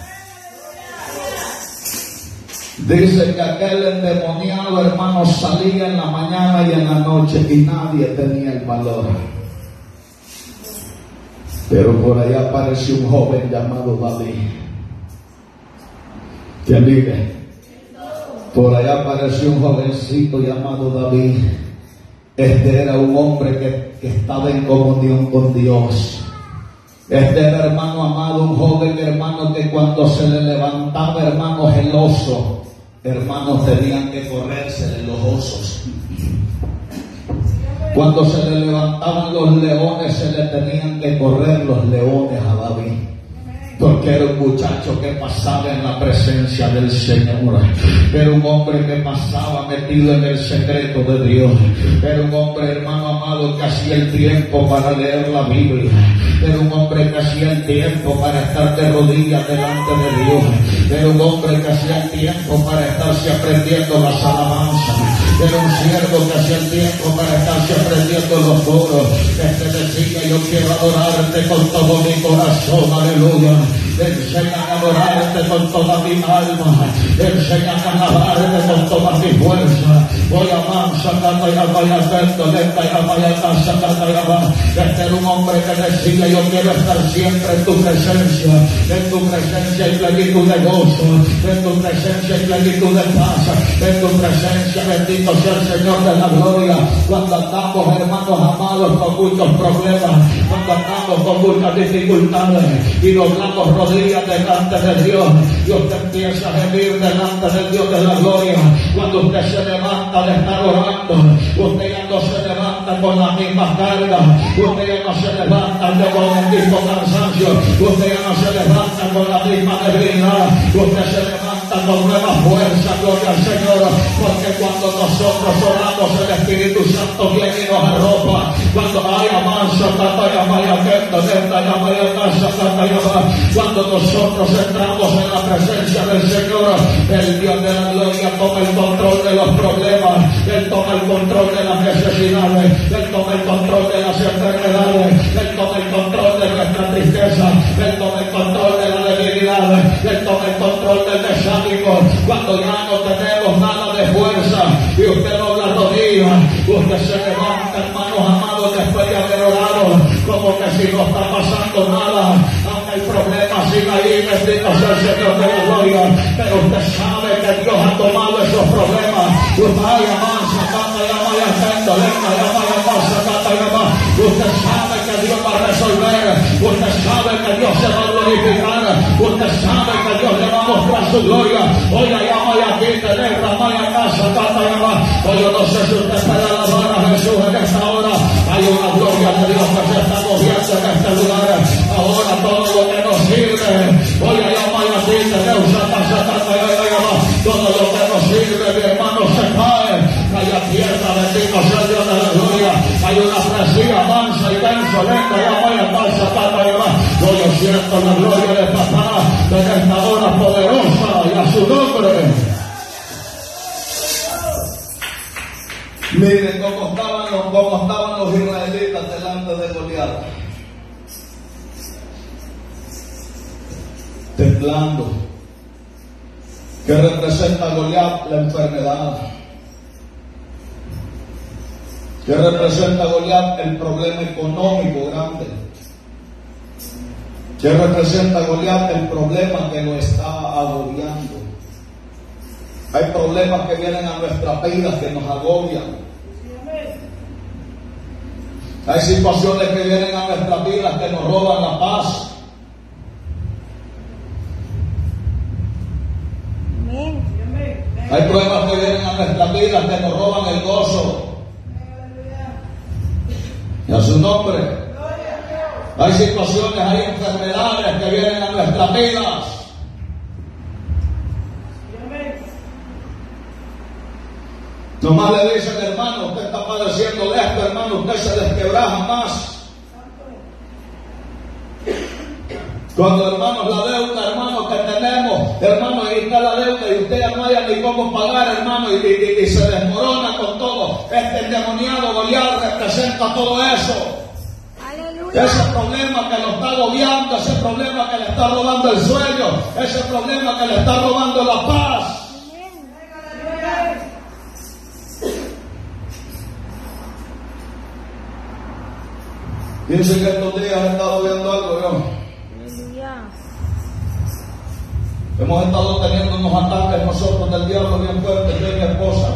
[SPEAKER 1] Dice que aquel endemoniado, hermano, salía en la mañana y en la noche y nadie tenía el valor. Pero por allá apareció un joven llamado David. ¿Quién vive? Por allá apareció un jovencito llamado David. Este era un hombre que estaba en comunión con Dios. Este era, hermano amado, un joven, hermano, que cuando se le levantaba, hermanos, el oso, hermanos, tenían que correrse de los osos. Cuando se le levantaban los leones, se le tenían que correr los leones a David. Porque era un muchacho que pasaba en la presencia del Señor. Era un hombre que pasaba metido en el secreto de Dios. Era un hombre, hermano amado, que hacía el tiempo para leer la Biblia. Era un hombre que hacía el tiempo para estar de rodillas delante de Dios. Era un hombre que hacía el tiempo para estarse aprendiendo las alabanzas. Era un siervo que hacía el tiempo para estarse aprendiendo los coros. Decía: yo quiero adorarte con todo mi corazón, aleluya. Enséñame a adorarte con toda mi alma. Enséñame a alabarte con toda mi fuerza. Voy a mansa, canta y vaya atento, lenta y vaya casa, canta y va. Este era un hombre que decía: yo quiero estar siempre en tu presencia. En tu presencia hay plenitud de gozo. En tu presencia hay plenitud de paz. En tu presencia, bendito sea el Señor de la gloria. Cuando andamos, hermanos amados, con muchos problemas, cuando andamos con muchas dificultades y doblamos rodillas delante de Dios, y usted empieza a gemir delante del Dios de la gloria. Cuando usted se levanta de estar orando, usted ya no se levanta con la misma carga, usted ya no se levanta con el mismo cansancio, usted ya no se levanta con la misma debilidad, usted se levanta con nueva fuerza, gloria al Señor, porque cuando nosotros oramos, el Espíritu Santo viene y nos arropa. Cuando hay amansa, cuando nosotros entramos en la presencia del Señor, el Dios de la gloria toma el control de los problemas, Él toma el control de las necesidades, Él toma el control de las enfermedades, Él toma el control de nuestra tristeza, Él toma el control de la debilidad, Él toma el control del desánimo. Cuando ya no tenemos nada de fuerza y usted dobla rodillas, usted se levanta, hermanos amados, después de haber orado, como que si no está pasando nada, aunque el problema siga ahí, bendito sea el Señor de la gloria, pero usted sabe que Dios ha tomado esos problemas. Usted sabe que Dios va a resolver. Usted sabe que Dios se va a glorificar. Usted sabe que Dios le va a mostrar su gloria. Hoy llama y aquí tener Ramaya casa, hoy yo no sé si usted puede alabar a Jesús en esta hora. Hay una gloria de Dios que se está moviendo en este lugar. Ahora todo lo que nos sirve, hoy llama y aquí tener todo lo que nos sirve, mi hermano, se cae. Calla tierra, bendito sea Dios de la gloria. Hay una fresía mansa y denso, lenta, llama y pasa, hoy yo siento la gloria de papá en esta hora poderosa y a su nombre. Miren cómo estaban los israelitas delante de Goliat, temblando. ¿Qué representa Goliat? La enfermedad. ¿Qué representa Goliat? El problema económico grande. ¿Qué representa Goliat? El problema que lo está agobiando. Hay problemas que vienen a nuestras vidas que nos agobian. Hay situaciones que vienen a nuestras vidas que nos roban la paz. Hay pruebas que vienen a nuestras vidas que nos roban el gozo. Y a su nombre. Hay situaciones, hay enfermedades que vienen a nuestras vidas. Nomás le dicen, hermano, usted está padeciendo de esto, hermano, usted se desquebraja más. Cuando, hermanos, la deuda, hermano, que tenemos, hermano, ahí está la deuda y usted ya no haya ni cómo pagar, hermano, y se desmorona con todo. Este endemoniado Goliat representa todo eso. Aleluya. Ese problema que lo está agobiando, ese problema que le está robando el sueño, ese problema que le está robando la paz. Piensen que estos días he estado viendo algo, yo. Hemos estado teniendo unos ataques nosotros del diablo bien fuertes, yo y mi esposa.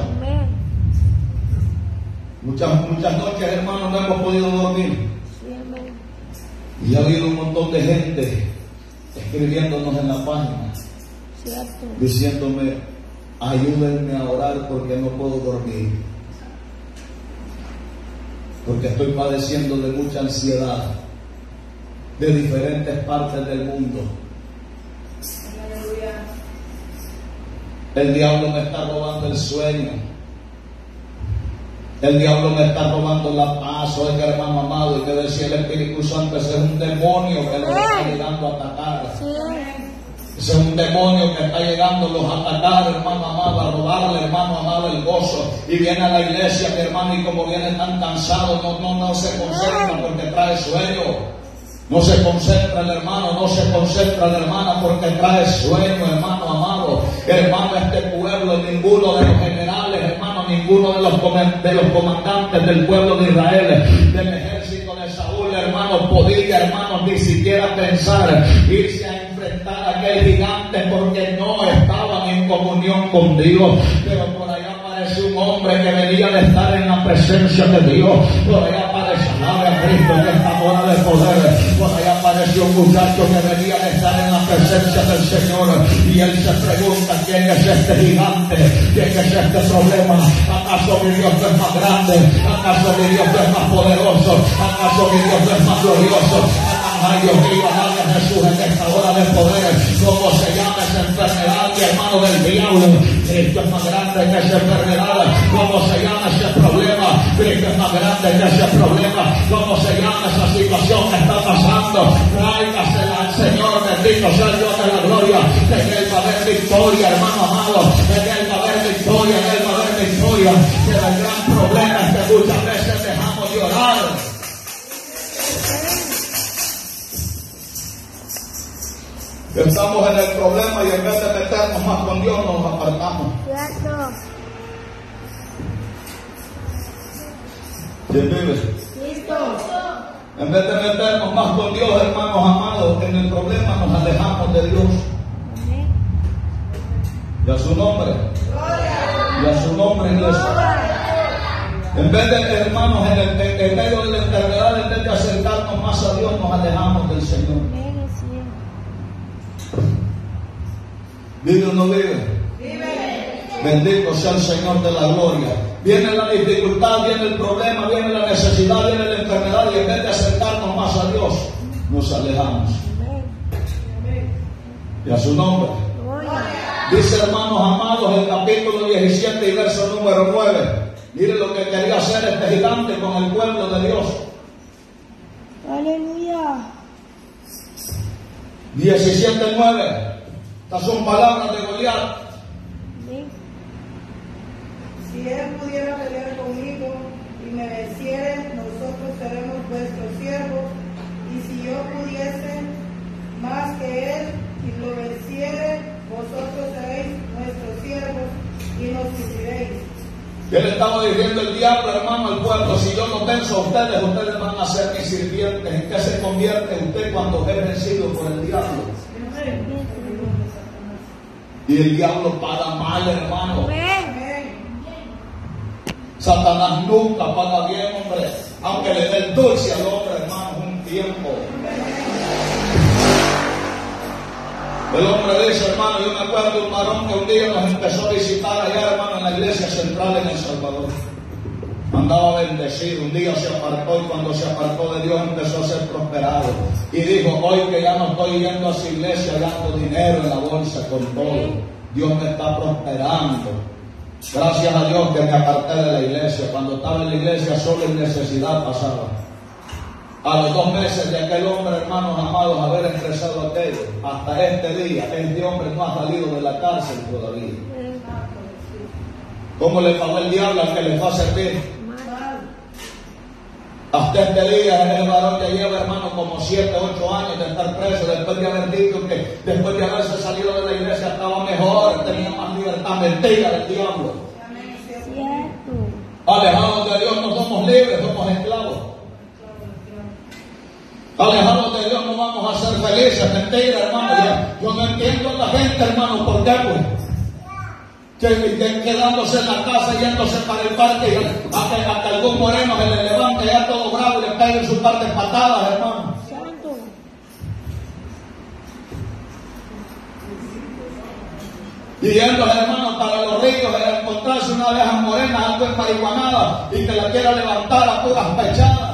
[SPEAKER 1] Muchas noches, hermanos, no hemos podido dormir. Y ha habido un montón de gente escribiéndonos en la página, diciéndome, ayúdenme a orar porque no puedo dormir. Porque estoy padeciendo de mucha ansiedad de diferentes partes del mundo. El diablo me está robando el sueño. El diablo me está robando la paz. Oiga, hermano amado, y que decía el Espíritu Santo, ese es un demonio que los está llegando a atacar. Ese es un demonio que está llegando a los atacar, hermano amado, a robarle, hermano amado, el gozo. Y viene a la iglesia, mi hermano, y como viene tan cansado, no se concentra porque trae sueño. No se concentra el hermano, no se concentra la hermana porque trae sueño, hermano amado. Hermano, este pueblo, ninguno de los generales, hermano, ninguno de los comandantes del pueblo de Israel, del ejército de Saúl, hermano, podía, hermano, ni siquiera pensar irse a enfrentar a aquel gigante porque no estaban en comunión con Dios. Pero por allá aparece un hombre que venía de estar en la presencia de Dios. Por allá aparece, alabe a Cristo en esta hora de poder. Por allá apareció un muchacho que venía de estar en la presencia del Señor. Y él se pregunta, ¿quién es este gigante? ¿Quién es este problema? ¿Acaso mi Dios no es más grande? ¿Acaso mi Dios no es más poderoso? ¿Acaso mi Dios no es más glorioso? Ay, Dios mío, alabe a Jesús en esta hora de poder. ¿Cómo se llama esa enfermedad, mi hermano, del diablo? Cristo es más grande que esa enfermedad. ¿Cómo se llama ese problema? Cristo es más grande que ese problema. ¿Cómo se llama esa situación que está pasando? Tráigasela al Señor, bendito sea el Dios de la gloria. De que Él va a haber victoria, hermano amado. De que Él va a haber victoria, de Él va a haber victoria. Pero el gran problema es que muchas veces dejamos de orar. Estamos en el problema y en vez de meternos más con Dios nos apartamos. ¿Quién vive? Cristo. En vez de meternos más con Dios, hermanos amados, en el problema nos alejamos de Dios. Y a su nombre. Y a su nombre, iglesia. En vez de, hermanos, en medio de la enfermedad, en vez de acercarnos más a Dios, nos alejamos del Señor. ¿Vive o no vive? Bendito sea el Señor de la gloria. Viene la dificultad, viene el problema, viene la necesidad, viene la enfermedad, y en vez de acercarnos más a Dios, nos alejamos. Y a su nombre. Dice, hermanos amados, el capítulo 17 y verso número 9. Mire lo que quería hacer este gigante con el pueblo de Dios.
[SPEAKER 2] Aleluya.
[SPEAKER 1] 17:9. Estas son palabras de Goliat.
[SPEAKER 3] Si él pudiera pelear conmigo y me venciere, nosotros seremos vuestros siervos. Y si yo pudiese más que él y lo venciere, vosotros seréis nuestros siervos y nos sirviréis.
[SPEAKER 1] ¿Qué le estaba diciendo el diablo, hermano, al pueblo? Si yo no venzo a ustedes, ustedes van a ser mis sirvientes. ¿En qué se convierte usted cuando es vencido por el diablo? Y el diablo paga mal, hermano. Satanás nunca paga bien, hombre. Aunque le dé el dulce al hombre, hermano, un tiempo. El hombre dice, hermano, yo me acuerdo de un varón que un día nos empezó a visitar allá, hermano, en la iglesia central en El Salvador. Andaba bendecido, un día se apartó, y cuando se apartó de Dios empezó a ser prosperado. Y dijo, hoy que ya no estoy yendo a su iglesia, gano dinero en la bolsa con todo. Dios me está prosperando. Gracias a Dios que me aparté de la iglesia. Cuando estaba en la iglesia solo en necesidad pasaba. A los 2 meses de aquel hombre, hermanos amados, haber expresado aquello, hasta este día, este hombre no ha salido de la cárcel todavía. ¿Cómo le pagó el diablo al que le fue a servir? Hasta este día el varón ya lleva, hermano, como 7, 8 años de estar preso, después de haber dicho que después de haberse salido de la iglesia estaba mejor, tenía más libertad. Mentira del diablo. Alejados de Dios no somos libres, somos esclavos. Alejados de Dios no vamos a ser felices. Mentira, hermano. Yo no entiendo a la gente, hermano, ¿por qué, pues? Que quedándose en la casa, yéndose para el parque, hasta algún moreno se le levanta ya todo bravo y le pega en su parte patadas, hermano. Y yendo, hermano, para los ríos, a encontrarse una vieja morena, algo emparihuanada, y que la quiera levantar a puras pechadas.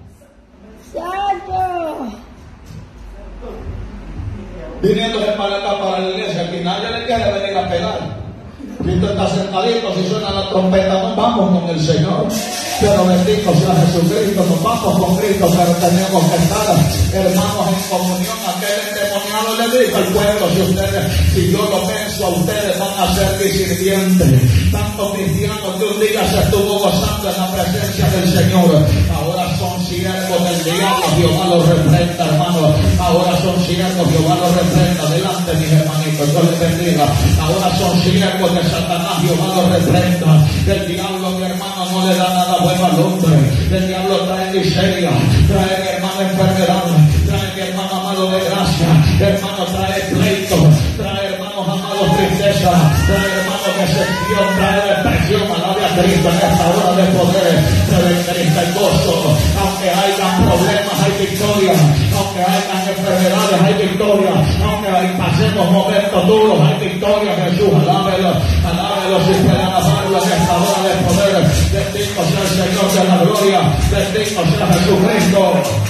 [SPEAKER 1] Viniéndose para acá, para la iglesia, que nadie le quiere venir a pegar. Si usted está sentadito, si suena la trompeta, nos vamos con el Señor. Pero bendito sea Jesucristo, nos vamos con Cristo, pero tenemos que estar, hermanos, en comunión. Aquel endemoniado le dijo al pueblo, si yo lo venzo a ustedes, van a ser mis sirvientes. Tantos cristianos que un día se estuvo gozando en la presencia del Señor, ahora son siervos del diablo. Jehová los reprenda, hermano. Ahora son siervos, Jehová los reprenda. Delante, mis hermanitos, Dios les bendiga. Ahora son siervos de Satanás, Jehová los reprenda. El diablo, mi hermano, no le da nada bueno al hombre. El diablo trae miseria, trae, mi hermano, enfermedad, trae, mi hermano amado, de gracia, hermano, trae pleito, trae, hermanos amados, tristeza, trae, hermano, decepción, trae depresión. Alabe a Cristo en esta hora de poder, trae Cristo el gozo. Aunque haya problemas, hay victoria. Aunque haya enfermedades, hay victoria. Aunque pasemos momentos duros, hay victoria. Jesús, alábelo, alábelo si pueden alabarlo en esta hora de poder. Bendito sea el Señor de la gloria, bendito sea Jesucristo.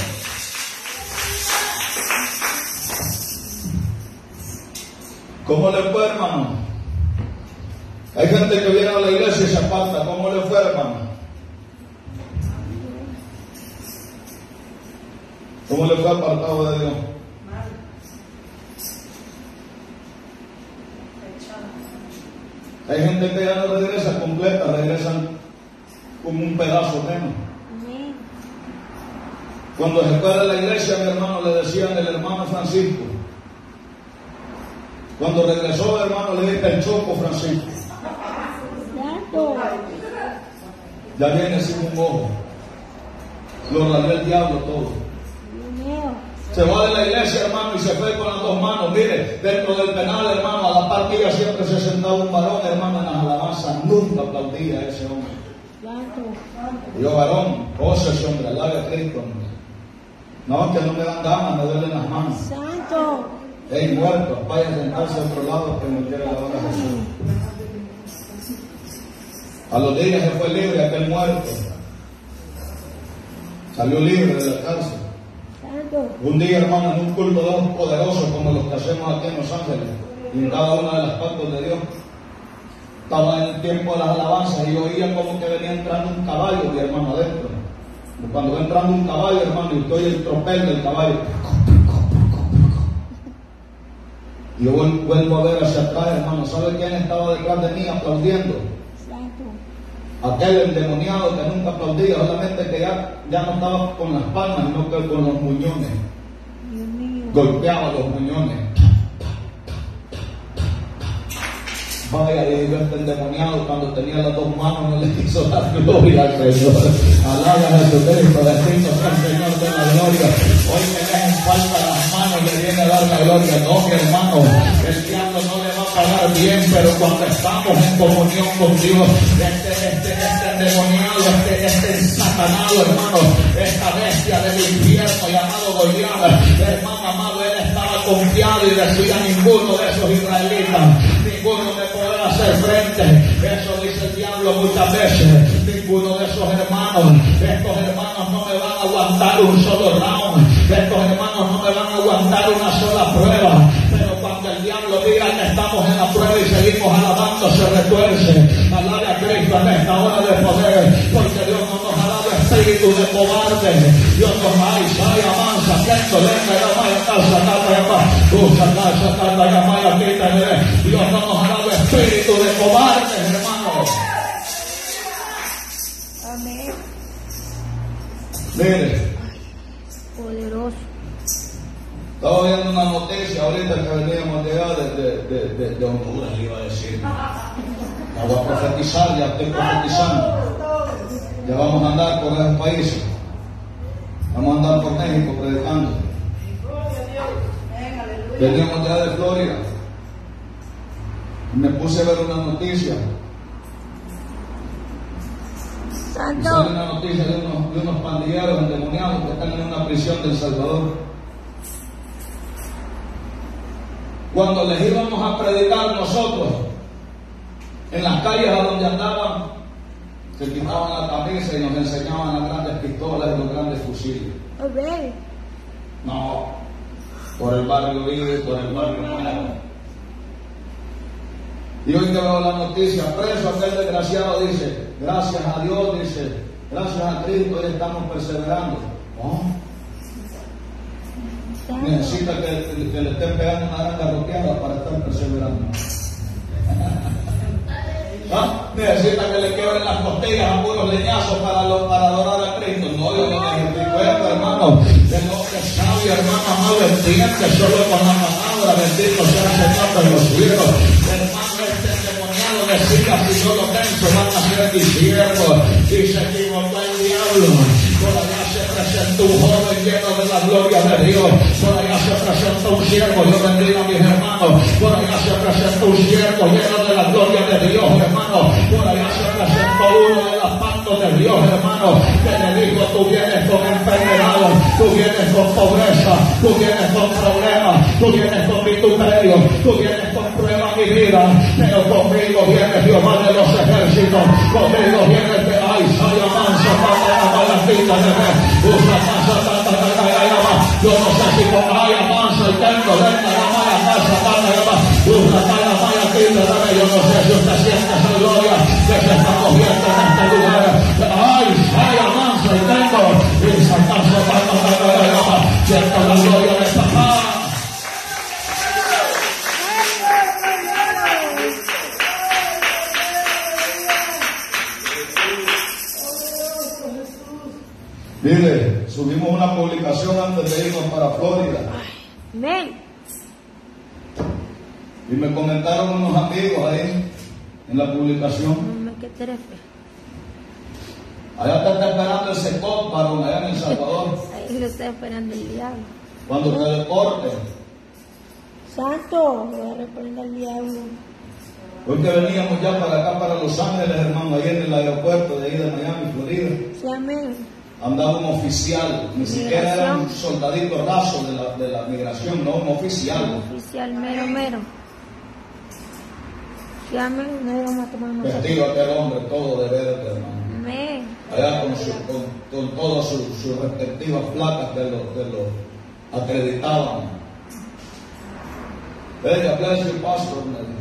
[SPEAKER 1] ¿Cómo le fue, hermano? Hay gente que viene a la iglesia y se aparta. ¿Cómo le fue, hermano? ¿Cómo le fue apartado de Dios? Hay gente que ya no regresa completa, regresan como un pedazo menos. Cuando se fue de la iglesia, mi hermano, le decían el hermano Francisco. Cuando regresó, hermano, le dije el Choco Francisco. Ya viene sin un ojo. Lo radió el diablo todo. Se va de la iglesia, hermano, y se fue con las dos manos. Mire, dentro del penal, hermano, a la par mía siempre se sentaba un varón, hermano, en las alabanzas. Nunca aplaudía a ese hombre. Yo, varón, cosa ese hombre, alabe a Cristo, hombre. No, que no me dan ganas, me duelen las manos.
[SPEAKER 2] Santo.
[SPEAKER 1] Ey, muerto, vaya a sentarse a otro lado que no quiere la hora de Jesús. A los días se fue libre aquel muerto. Salió libre de la cárcel. Un día, hermano, en un culto de ojos poderosos como los que hacemos aquí en Los Ángeles, y en cada una de las partes de Dios, estaba en el tiempo de las alabanzas y oía como que venía entrando un caballo, mi hermano, adentro. Cuando va entrando un caballo, hermano, y estoy el tropel del caballo. Y yo vuelvo a ver hacia atrás, hermano. ¿Sabe quién estaba detrás de mí aplaudiendo? Aquel endemoniado que nunca aplaudía, solamente que ya no estaba con las palmas, sino que con los muñones. Golpeaba los muñones. Vaya, y yo este endemoniado cuando tenía las dos manos no le quiso dar gloria al Señor. Alaba a Jesucristo, bendito sea el Señor de la gloria. Hoy me dejan falta las manos, le viene a dar la gloria. No, mi hermano, el diablo no le va a pagar bien, pero cuando estamos en comunión con Dios, este endemoniado, este ensatanado, hermano, esta bestia del infierno llamado Goliat, hermano amado, él estaba confiado y decía: ninguno de esos israelitas, ninguno me podrá hacer frente. Eso dice el diablo muchas veces. Ninguno de esos hermanos, estos hermanos no me van a aguantar un solo round, estos hermanos no me van a aguantar una sola prueba. Pero cuando el diablo diga que estamos en la prueba y seguimos alabando, se retuerce. Alabe a Cristo en esta hora de poder, porque Dios no nos ha dado espíritu de cobarde. Dios nos ha Isaia mansa, quieto, lenga, llamaya, casa, cata, llamaya, usa, casa, cata, llamaya, quita, Dios no nos ha dado espíritu de cobarde, hermanos.
[SPEAKER 2] Amén.
[SPEAKER 1] Mire,
[SPEAKER 2] Poderoso.
[SPEAKER 1] estaba viendo una noticia ahorita que veníamos de allá de Honduras, le iba a decir. La voy a profetizar, ya estoy profetizando. Ya vamos a andar por esos países. Vamos a andar por México predicando. Veníamos ya de Florida. Y me puse a ver una noticia. Y sale una noticia de unos pandilleros endemoniados que están en una prisión de El Salvador. Cuando les íbamos a predicar nosotros, en las calles a donde andaban, se quitaban la camisa y nos enseñaban las grandes pistolas y los grandes fusiles.
[SPEAKER 2] Amén.
[SPEAKER 1] No, por el barrio vive, por el barrio muere. Y hoy que veo la noticia, preso aquel desgraciado, dice: gracias a Dios, dice, gracias a Cristo, hoy estamos perseverando. ¿Oh? Necesita que le estén pegando una gran garroteada para estar perseverando. ¿Ah? Necesita que le quebren las costillas a puros leñazos para adorar a Cristo. No, yo no necesito esto, hermano. El hombre sabio, hermano amado, entiende solo con la palabra. Bendito sea el Señor de los cielos. Hermano, este endemoniado decía: si yo lo tengo, van a ser mis siervos. Y se equivocó el diablo. Por allá se presentó un joven lleno de la gloria de Dios. Por allá se presentó un siervo. Yo bendiga a mis hermanos. Por allá se presentó un siervo lleno de la gloria de Dios, hermano. Por allá se presentó uno de los pactos de Dios, hermano, que le dijo: tú vienes con enfermedad, tú vienes con pobreza, tú vienes con problemas, tú vienes con vituperio, tú vienes con pruebas mi vida, pero conmigo viene Jehová de los ejércitos, conmigo viene de Isaia mansa, para la vida de ver, usa casa, yo no sé si con Aya mansa y tengo lenta la mala casa, usa la mala vida de ver, yo no sé si usted siente esa gloria que se está cogiendo en este lugar. Ay, Isaia mansa y tengo esa casa, siento la gloria de papá. Mire, subimos una publicación antes de irnos para Florida.
[SPEAKER 2] Amén.
[SPEAKER 1] Y me comentaron unos amigos ahí en la publicación.
[SPEAKER 2] No me que trefe.
[SPEAKER 1] Allá está esperando el sector, varón, allá en El Salvador.
[SPEAKER 2] Ahí lo está esperando el diablo.
[SPEAKER 1] Cuando te deporte.
[SPEAKER 2] Santo, voy a reprender al diablo.
[SPEAKER 1] Hoy que veníamos ya para acá, para Los Ángeles, hermano, ahí en el aeropuerto de ahí de Miami, Florida.
[SPEAKER 2] Sí, amén.
[SPEAKER 1] Andaba un oficial, ni siquiera era un soldadito raso de la migración, no, un oficial.
[SPEAKER 2] Oficial, mero. Sí, amén, mero matrimonio.
[SPEAKER 1] Vestido aquel hombre todo de verde, hermano.
[SPEAKER 2] Amén.
[SPEAKER 1] Allá con todas sus respectivas placas que lo acreditaban. Ella, bless you, pastor.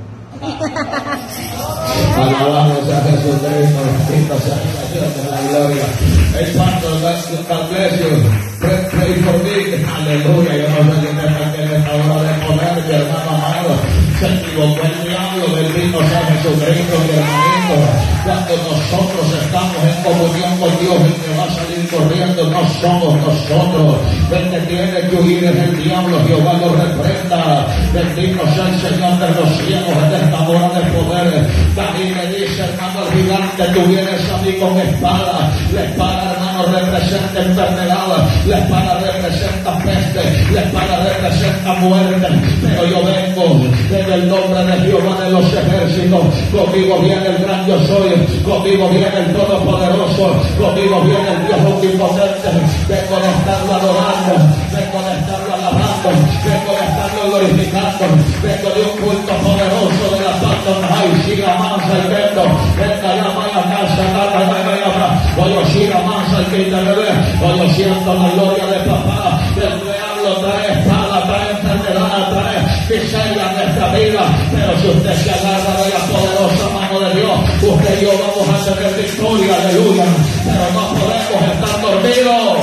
[SPEAKER 1] Alabamos a Jesucristo, bendito sea Dios de la gloria. Hey, pastor, God bless you. Pray for me. Aleluya. Yo no sé si te en esta hora de poder, mi hermano amado. Se equivocó el diablo, bendito sea Jesucristo, mi hermanito. Cuando nosotros estamos en comunión con Dios, el que va a salir corriendo no somos nosotros. El que tiene que huir es el diablo. Jehová lo reprenda. Bendito sea el Señor de los cielos en esta hora de poder. David le dice, hermano, al gigante, tú vienes a mí con espada. La espada, hermano, representa enfermedad. La espada representa peste. La espada representa muerte. Pero yo vengo en el nombre de Jehová de los ejércitos. Conmigo viene el gran yo soy. Conmigo viene el Todopoderoso. Conmigo viene el Dios omnipotente. Vengo de estarlo adorando. Vengo de estarlo alabando. Vengo de estarlo glorificando. Vengo de un culto poderoso de la paz. Ay, siga mansa el vento. Venga, llama a la casa. Oye, siga mansa el que te bebé. Oye, siento la gloria de papá. El diablo trae espada, trae enfermedad, trae miseria en esta vida. Pero si usted se agarra de la poderosa mano de Dios, usted y yo vamos a tener victoria, aleluya. Pero no podemos estar dormidos.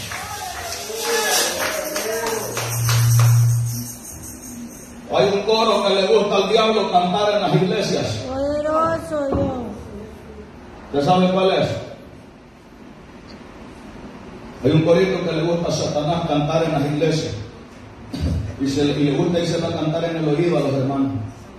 [SPEAKER 1] Hay un coro que le gusta al diablo cantar en las iglesias.
[SPEAKER 2] Poderoso Dios.
[SPEAKER 1] ¿Usted sabe cuál es? Hay un corito que le gusta a Satanás cantar en las iglesias. Y le gusta irse a cantar en el oído a los hermanos.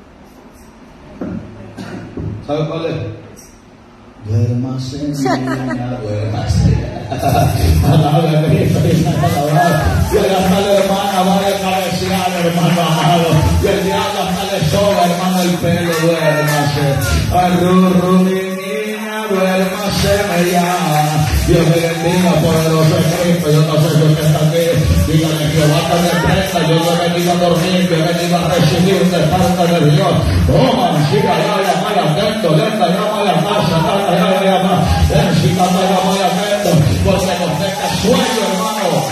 [SPEAKER 1] ¿Sabe cuál es? Duérmase, niña, duérmase. Alabe a Cristo y hasta la hermana va de cabecear, hermano amado. Y el diablo hasta le soba, hermano, el pelo, duérmase. Arrurru, mi niña, duérmase, me llama. Dios me bendiga, poderoso Cristo. Yo no sé si usted está aquí. Dígale, Jehová te reprenda. Yo no he venido a dormir, yo he venido a recibir de parte de Dios. Toma, siga, ya, llama, atento, lenta, llama a la casa, llama, chica, llama, atento, porque nos deja sueño, hermano.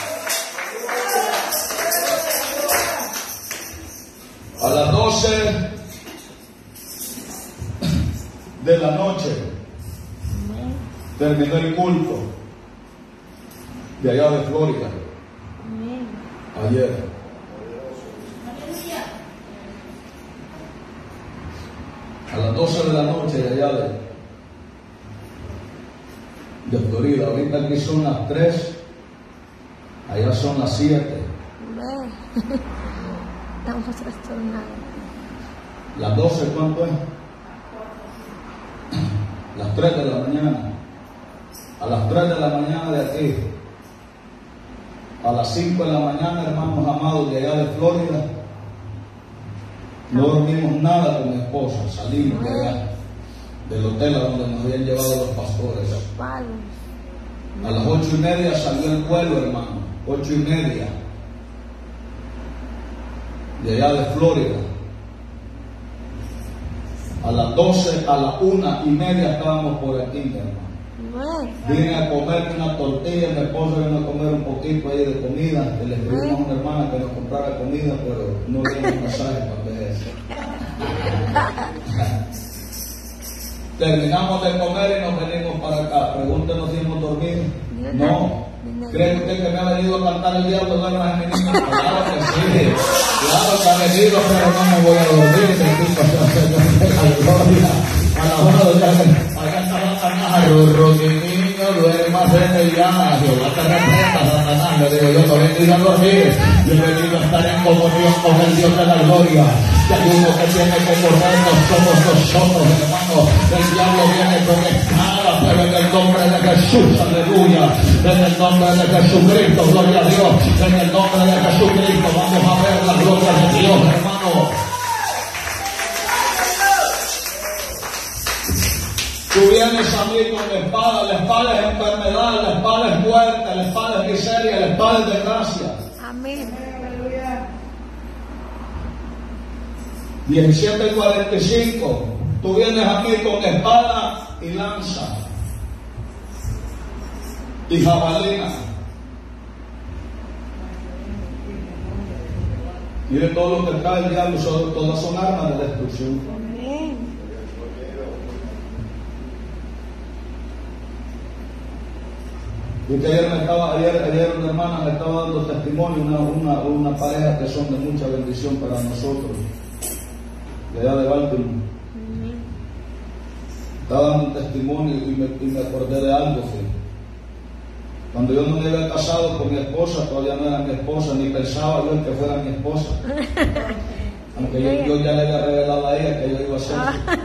[SPEAKER 1] A las 12 de la noche terminó el culto de allá de Florida. Ayer. A las 12 de la noche de allá de Florida. Ahorita aquí son las 3, allá son las 7.
[SPEAKER 2] Estamos trastornados.
[SPEAKER 1] Las 12, ¿cuánto es? Las 3 de la mañana. A las 3 de la mañana de aquí. A las 5 de la mañana, hermanos amados de allá de Florida. No dormimos nada con mi esposa. Salimos de allá, del hotel a donde nos habían llevado los pastores. A las 8:30 salió el vuelo, hermano. 8:30. De allá de Florida. A las 12, a las 1:30 estábamos por aquí, hermano. Vine a comer una tortilla, mi esposo vino a comer un poquito ahí de comida. Le escribimos a una hermana que nos comprara comida, pero no vino pasaje para ver eso. Terminamos de comer y nos venimos para acá. Pregúntenos si hemos dormido. No. ¿Cree usted que me ha venido a cantar el diablo? Duerma en mi niña. Claro que sí. Claro que ha venido, pero no me voy a dormir. Bendito sea el Señor de la gloria. A la hora de allá estaba Satanás. Mi niño, duérmase de ya. Jehová te reprenda, Satanás. Le digo, yo no he venido a dormir. Yo he venido a estar en comunión con el Dios de la gloria. Y hay uno que tiene que corrernos somos nosotros, hermano. El diablo viene con espada, pero Pero en el nombre de Jesús, aleluya. En el nombre de Jesucristo, gloria a Dios. En el nombre de Jesucristo vamos a ver la gloria de Dios, hermano. Tú vienes a mí con la espada es enfermedad, la espada es muerte, la espada es miseria, la espada es desgracia.
[SPEAKER 2] Amén.
[SPEAKER 1] 17:45, tú vienes a mí con espada y lanza y jabalina. Mire todo lo que trae el diablo, todas son armas de destrucción.
[SPEAKER 2] Amén.
[SPEAKER 1] Y que ayer una hermana me estaba dando testimonio, una pareja que son de mucha bendición para nosotros, de allá de Baltimore. Estaba dando testimonio y me acordé de algo. ¿Sí? Cuando yo no me había casado con mi esposa, todavía no era mi esposa, ni pensaba yo que fuera mi esposa. Aunque yo ya le había revelado a ella que yo iba a ser.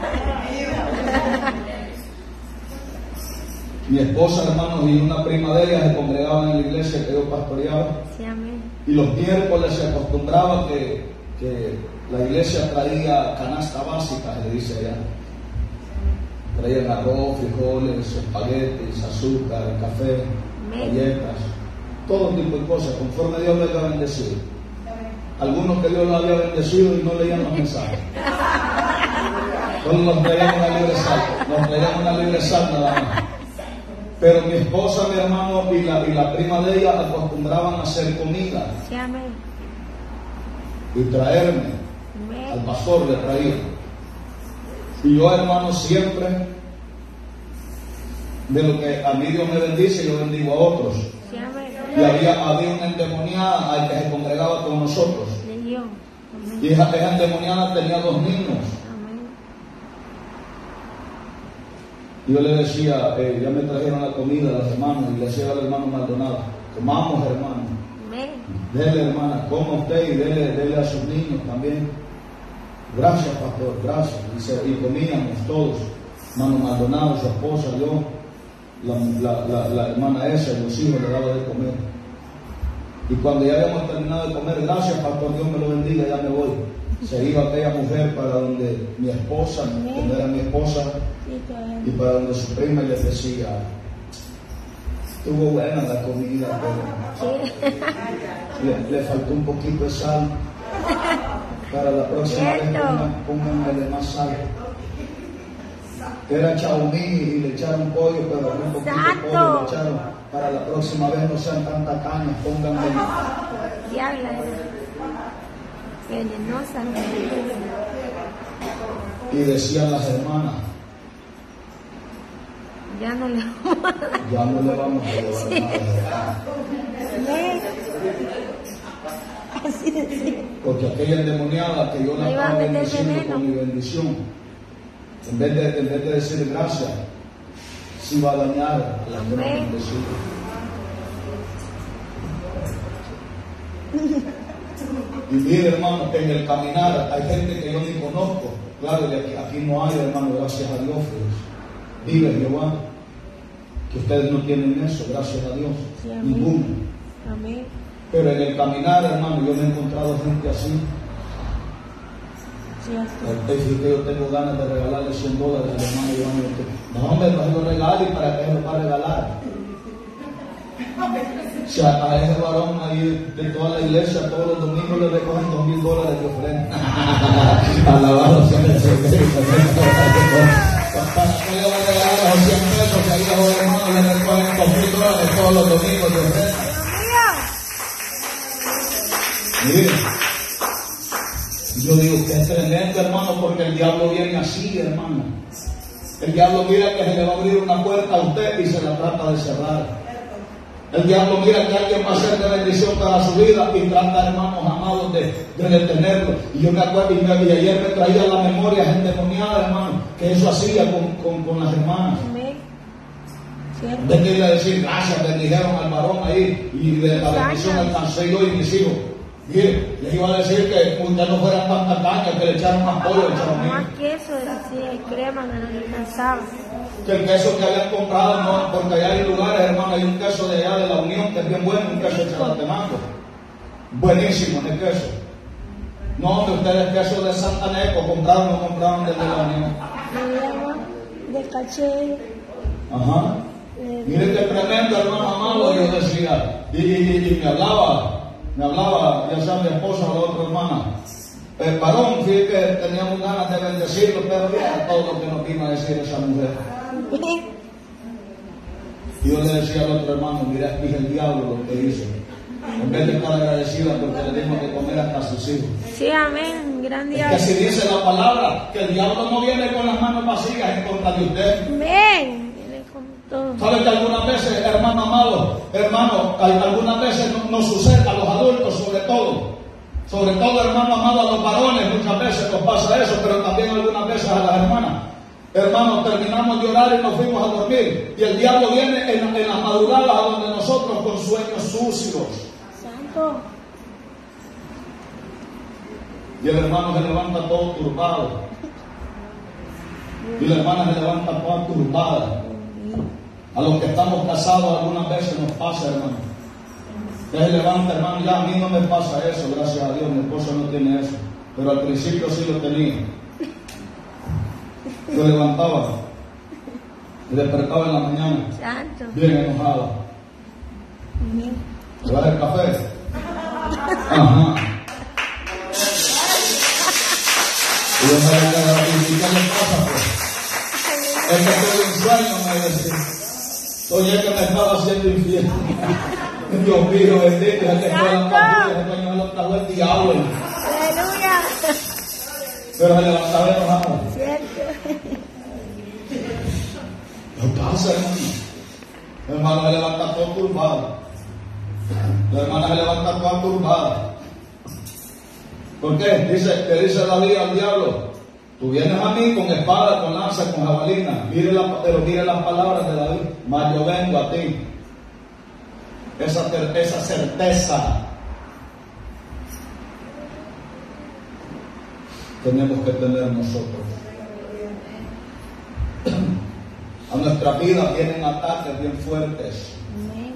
[SPEAKER 1] Mi esposa, hermanos, y una prima de ella se congregaban en la iglesia que yo pastoreaba.
[SPEAKER 2] Sí, amén.
[SPEAKER 1] Y los miércoles se acostumbraba que la iglesia traía canasta básica, se dice allá. Traían arroz, frijoles, espaguetis, azúcar, café, galletas, todo tipo de cosas, conforme Dios les había bendecido. Algunos que Dios los había bendecido y no leían los mensajes. Solo nos traían una libre sal nada más. Pero mi esposa, mi hermano y la prima de ella acostumbraban a hacer comida.
[SPEAKER 2] Sí, amén.
[SPEAKER 1] Y traerme. Al pastor le traía. Y yo, hermano, siempre de lo que a mí Dios me bendice, yo bendigo a otros.
[SPEAKER 2] Sí, amén.
[SPEAKER 1] Y había una endemoniada al que se congregaba con nosotros. Y esa endemoniada tenía 2 niños. Y yo le decía, ya me trajeron la comida a los hermanos, y le decía al hermano Maldonado, comamos, hermano. Dele, hermana, coma usted y dele a sus niños también. Gracias, pastor, gracias. Y comíamos todos, hermano Maldonado, su esposa, yo, la hermana esa y los hijos le daba de comer. Y cuando ya habíamos terminado de comer, gracias, pastor, Dios me lo bendiga, ya me voy. Se iba aquella mujer para donde mi esposa, que no era mi esposa, y para donde su prima, y les decía, estuvo buena la comida, pero le faltó un poquito de sal. Para la próxima vez pónganle más sal. Era chaumí y le echaron pollo, pero un poquito de pollo le echaron. Para la próxima vez no sean tan tacañas, pónganle más.
[SPEAKER 2] Venenosa.
[SPEAKER 1] Y decían las hermanas,
[SPEAKER 2] ya no le
[SPEAKER 1] vamos a llevar nada.
[SPEAKER 2] Así decía.
[SPEAKER 1] Porque aquella endemoniada que yo la estaba bendiciendo con mi bendición, en vez de decir gracias, sí va a dañar a la que me bendició. Y mire, hermano, que en el caminar hay gente que yo ni conozco. Claro, aquí no hay, hermano, gracias a Dios. Vive Jehová, que ustedes no tienen eso, gracias a Dios. Sí, ninguno.
[SPEAKER 2] Amén.
[SPEAKER 1] Pero en el caminar, hermano, yo me he encontrado gente así.
[SPEAKER 2] Sí,
[SPEAKER 1] es que yo tengo ganas de regalarle $100 al hermano Iván. No, hombre, no se lo regale, ¿para qué se lo va a regalar? O sea, a ese varón ahí de toda la iglesia, todos los domingos le recogen $2,000 de ofrenda. Alabado sea el Señor. ¿Para qué le voy a regalar los $100 que ahí los hermanos le recogen $2,000 todos los domingos de ofrenda? Miren, yo digo que es tremendo, hermano, porque el diablo viene así, hermano. El diablo mira que se le va a abrir una puerta a usted y se la trata de cerrar. El diablo mira que alguien va a ser de bendición para su vida y trata, hermanos amados, de detenerlo. Y yo me acuerdo, y ayer me traía a la memoria gente endemoniada, hermano, que eso hacía con las hermanas. De que iba a decir gracias, bendijeron al varón ahí y de la bendición alcancé yo y mis hijos. Mire, les iba a decir que ustedes no fueran tan tacañas, que le echaron más pollo, le echaron
[SPEAKER 2] Más
[SPEAKER 1] miel.
[SPEAKER 2] queso, decía, y crema, no le alcanzaba.
[SPEAKER 1] Que el queso que habían comprado, no, porque allá hay lugares, hermano, hay un queso de allá de la Unión que es bien bueno, un queso de Chalatenango. Buenísimo el queso. No, hombre, ustedes queso de Santaneco compraron, no compraron desde la Unión.
[SPEAKER 2] Veíamos de caché.
[SPEAKER 1] Ajá. Miren qué tremendo, hermano amado, yo decía. Y me hablaba, ya sea mi esposa o la otra hermana. El varón, fíjate que teníamos ganas de bendecirlo, pero ya todo lo que nos vino a decir esa mujer. Y yo le decía al otro hermano, mira, dije el diablo lo que hizo. En vez de estar agradecida porque le dimos de comer hasta a sus hijos.
[SPEAKER 2] Sí, amén, gran
[SPEAKER 1] Es
[SPEAKER 2] diablo.
[SPEAKER 1] que si dice la palabra, que el diablo no viene con las manos vacías en contra de usted.
[SPEAKER 2] Amén. Viene con todo.
[SPEAKER 1] ¿Sabe que algunas veces, hermano amado, hermano, algunas veces nos sucede a los adultos sobre todo, hermano amado, a los varones muchas veces nos pasa eso, pero también algunas veces a las hermanas. Hermanos, terminamos de orar y nos fuimos a dormir y el diablo viene en las madrugadas a donde nosotros con sueños sucios.
[SPEAKER 2] Santo.
[SPEAKER 1] Y el hermano se levanta todo turbado. Y la hermana se levanta toda turbada. A los que estamos casados algunas veces nos pasa, hermano. Ya se levanta, hermano, ya a mí no me pasa eso, gracias a Dios, mi esposa no tiene eso. Pero al principio sí lo tenía. Yo levantaba y despertaba en la mañana,
[SPEAKER 2] Santo.
[SPEAKER 1] bien enojado.
[SPEAKER 2] Amén.
[SPEAKER 1] ¿Se va a dar café? Ajá. Y yo me decía, ¿y qué le pasa, pues? Es que tuve un sueño, me decía. Soñé que me estaba haciendo infiel. Dios mío, bendito, es que toda la familia, ese sueño me lo trajo el diablo.
[SPEAKER 2] Aleluya.
[SPEAKER 1] Pero se levantaba enojado.
[SPEAKER 2] Cierto.
[SPEAKER 1] ¿Qué pasa, hermano? El hermano se levanta todo turbado. La hermana se levanta toda turbada. ¿Por qué? Que dice David al diablo: tú vienes a mí con espada, con lanza, con jabalina. Pero mire las palabras de David: mas yo vengo a ti. Esa certeza tenemos que tener nosotros. A nuestra vida vienen ataques bien fuertes.
[SPEAKER 2] Amén.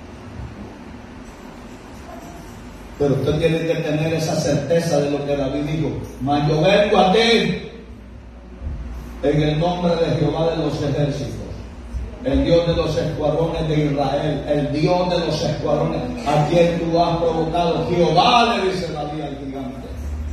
[SPEAKER 1] Pero usted tiene que tener esa certeza de lo que David dijo: mas yo vengo a ti en el nombre de Jehová de los ejércitos, el Dios de los escuadrones de Israel, el Dios de los escuadrones a quien tú has provocado. Jehová, le dice David al gigante,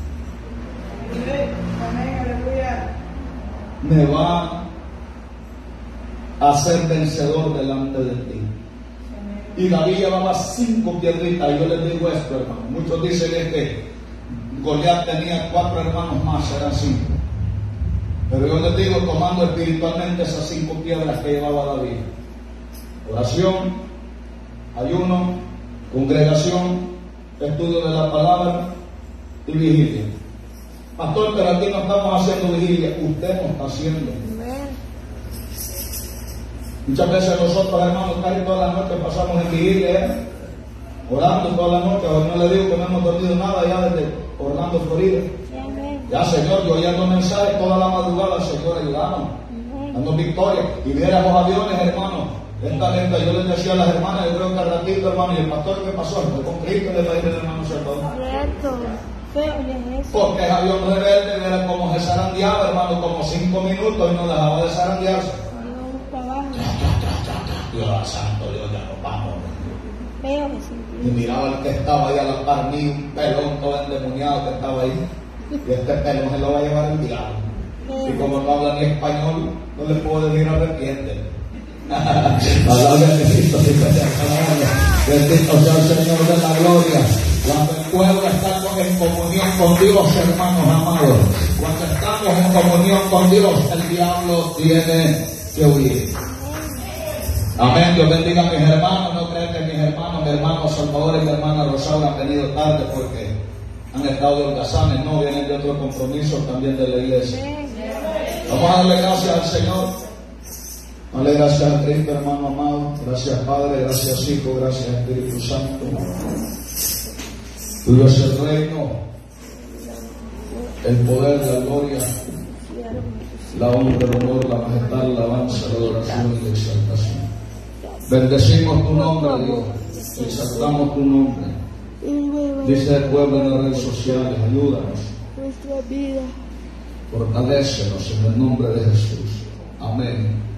[SPEAKER 3] Amén, aleluya.
[SPEAKER 1] me va a hacer vencedor delante de ti. Y David llevaba 5 piedritas. Y yo les digo esto, hermano. Muchos dicen que Goliat tenía 4 hermanos más, eran 5. Pero yo les digo, tomando espiritualmente esas 5 piedras que llevaba David: oración, ayuno, congregación, estudio de la palabra y vigilia. Pastor, pero aquí no estamos haciendo vigilia. Usted no está haciendo.
[SPEAKER 2] Amén.
[SPEAKER 1] Muchas veces nosotros, hermanos, casi toda la noche pasamos en vigilia, orando toda la noche. Hoy no le digo que no hemos dormido nada ya desde Orlando, Florida.
[SPEAKER 2] Sí, amén.
[SPEAKER 1] Ya, Señor, yo oyendo mensajes toda la madrugada, Señor, ayúdanos,
[SPEAKER 2] Amén.
[SPEAKER 1] dando victoria. Y viéramos aviones, hermanos. Esta lenta, yo les decía a las hermanas, yo creo que al ratito, hermano, y el pastor, ¿qué pasó? Fue con Cristo le país del hermano Salvador.
[SPEAKER 2] Cierto. Feo es eso.
[SPEAKER 1] Porque el avión rebelde era como se zarandeaba, hermano, como 5 minutos y no dejaba de zarandearse.
[SPEAKER 2] Vamos para abajo.
[SPEAKER 1] Dios santo, Dios, ya nos vamos.
[SPEAKER 2] Feo es
[SPEAKER 1] Y miraba al que estaba ahí a la par mí, un pelón todo endemoniado que estaba ahí. Y este pelón se lo va a llevar el diablo. Y como no habla ni español, no le puedo decir arrepiente. Palabra de Cristo, bendito sea el Señor de la gloria. Cuando el pueblo está en comunión con Dios, hermanos amados, cuando estamos en comunión con Dios, el diablo tiene que huir. Amén. Dios bendiga a mis hermanos. No crean que mis hermanos, mi hermano Salvador y mi hermana Rosaura han venido tarde porque han estado de holgazanes. No, vienen de otro compromiso también de la iglesia. Vamos a darle gracias al Señor. Dale gracias a Cristo, hermano amado. Gracias, Padre. Gracias, Hijo. Gracias, Espíritu Santo. Tuyo es el reino, el poder, la gloria, la honra, el honor, la majestad, la alabanza, la adoración y la exaltación. Bendecimos tu nombre, Dios. Exaltamos tu nombre. Dice el pueblo en las redes sociales, ayúdanos.
[SPEAKER 2] Nuestra vida.
[SPEAKER 1] Fortalécenos en el nombre de Jesús. Amén.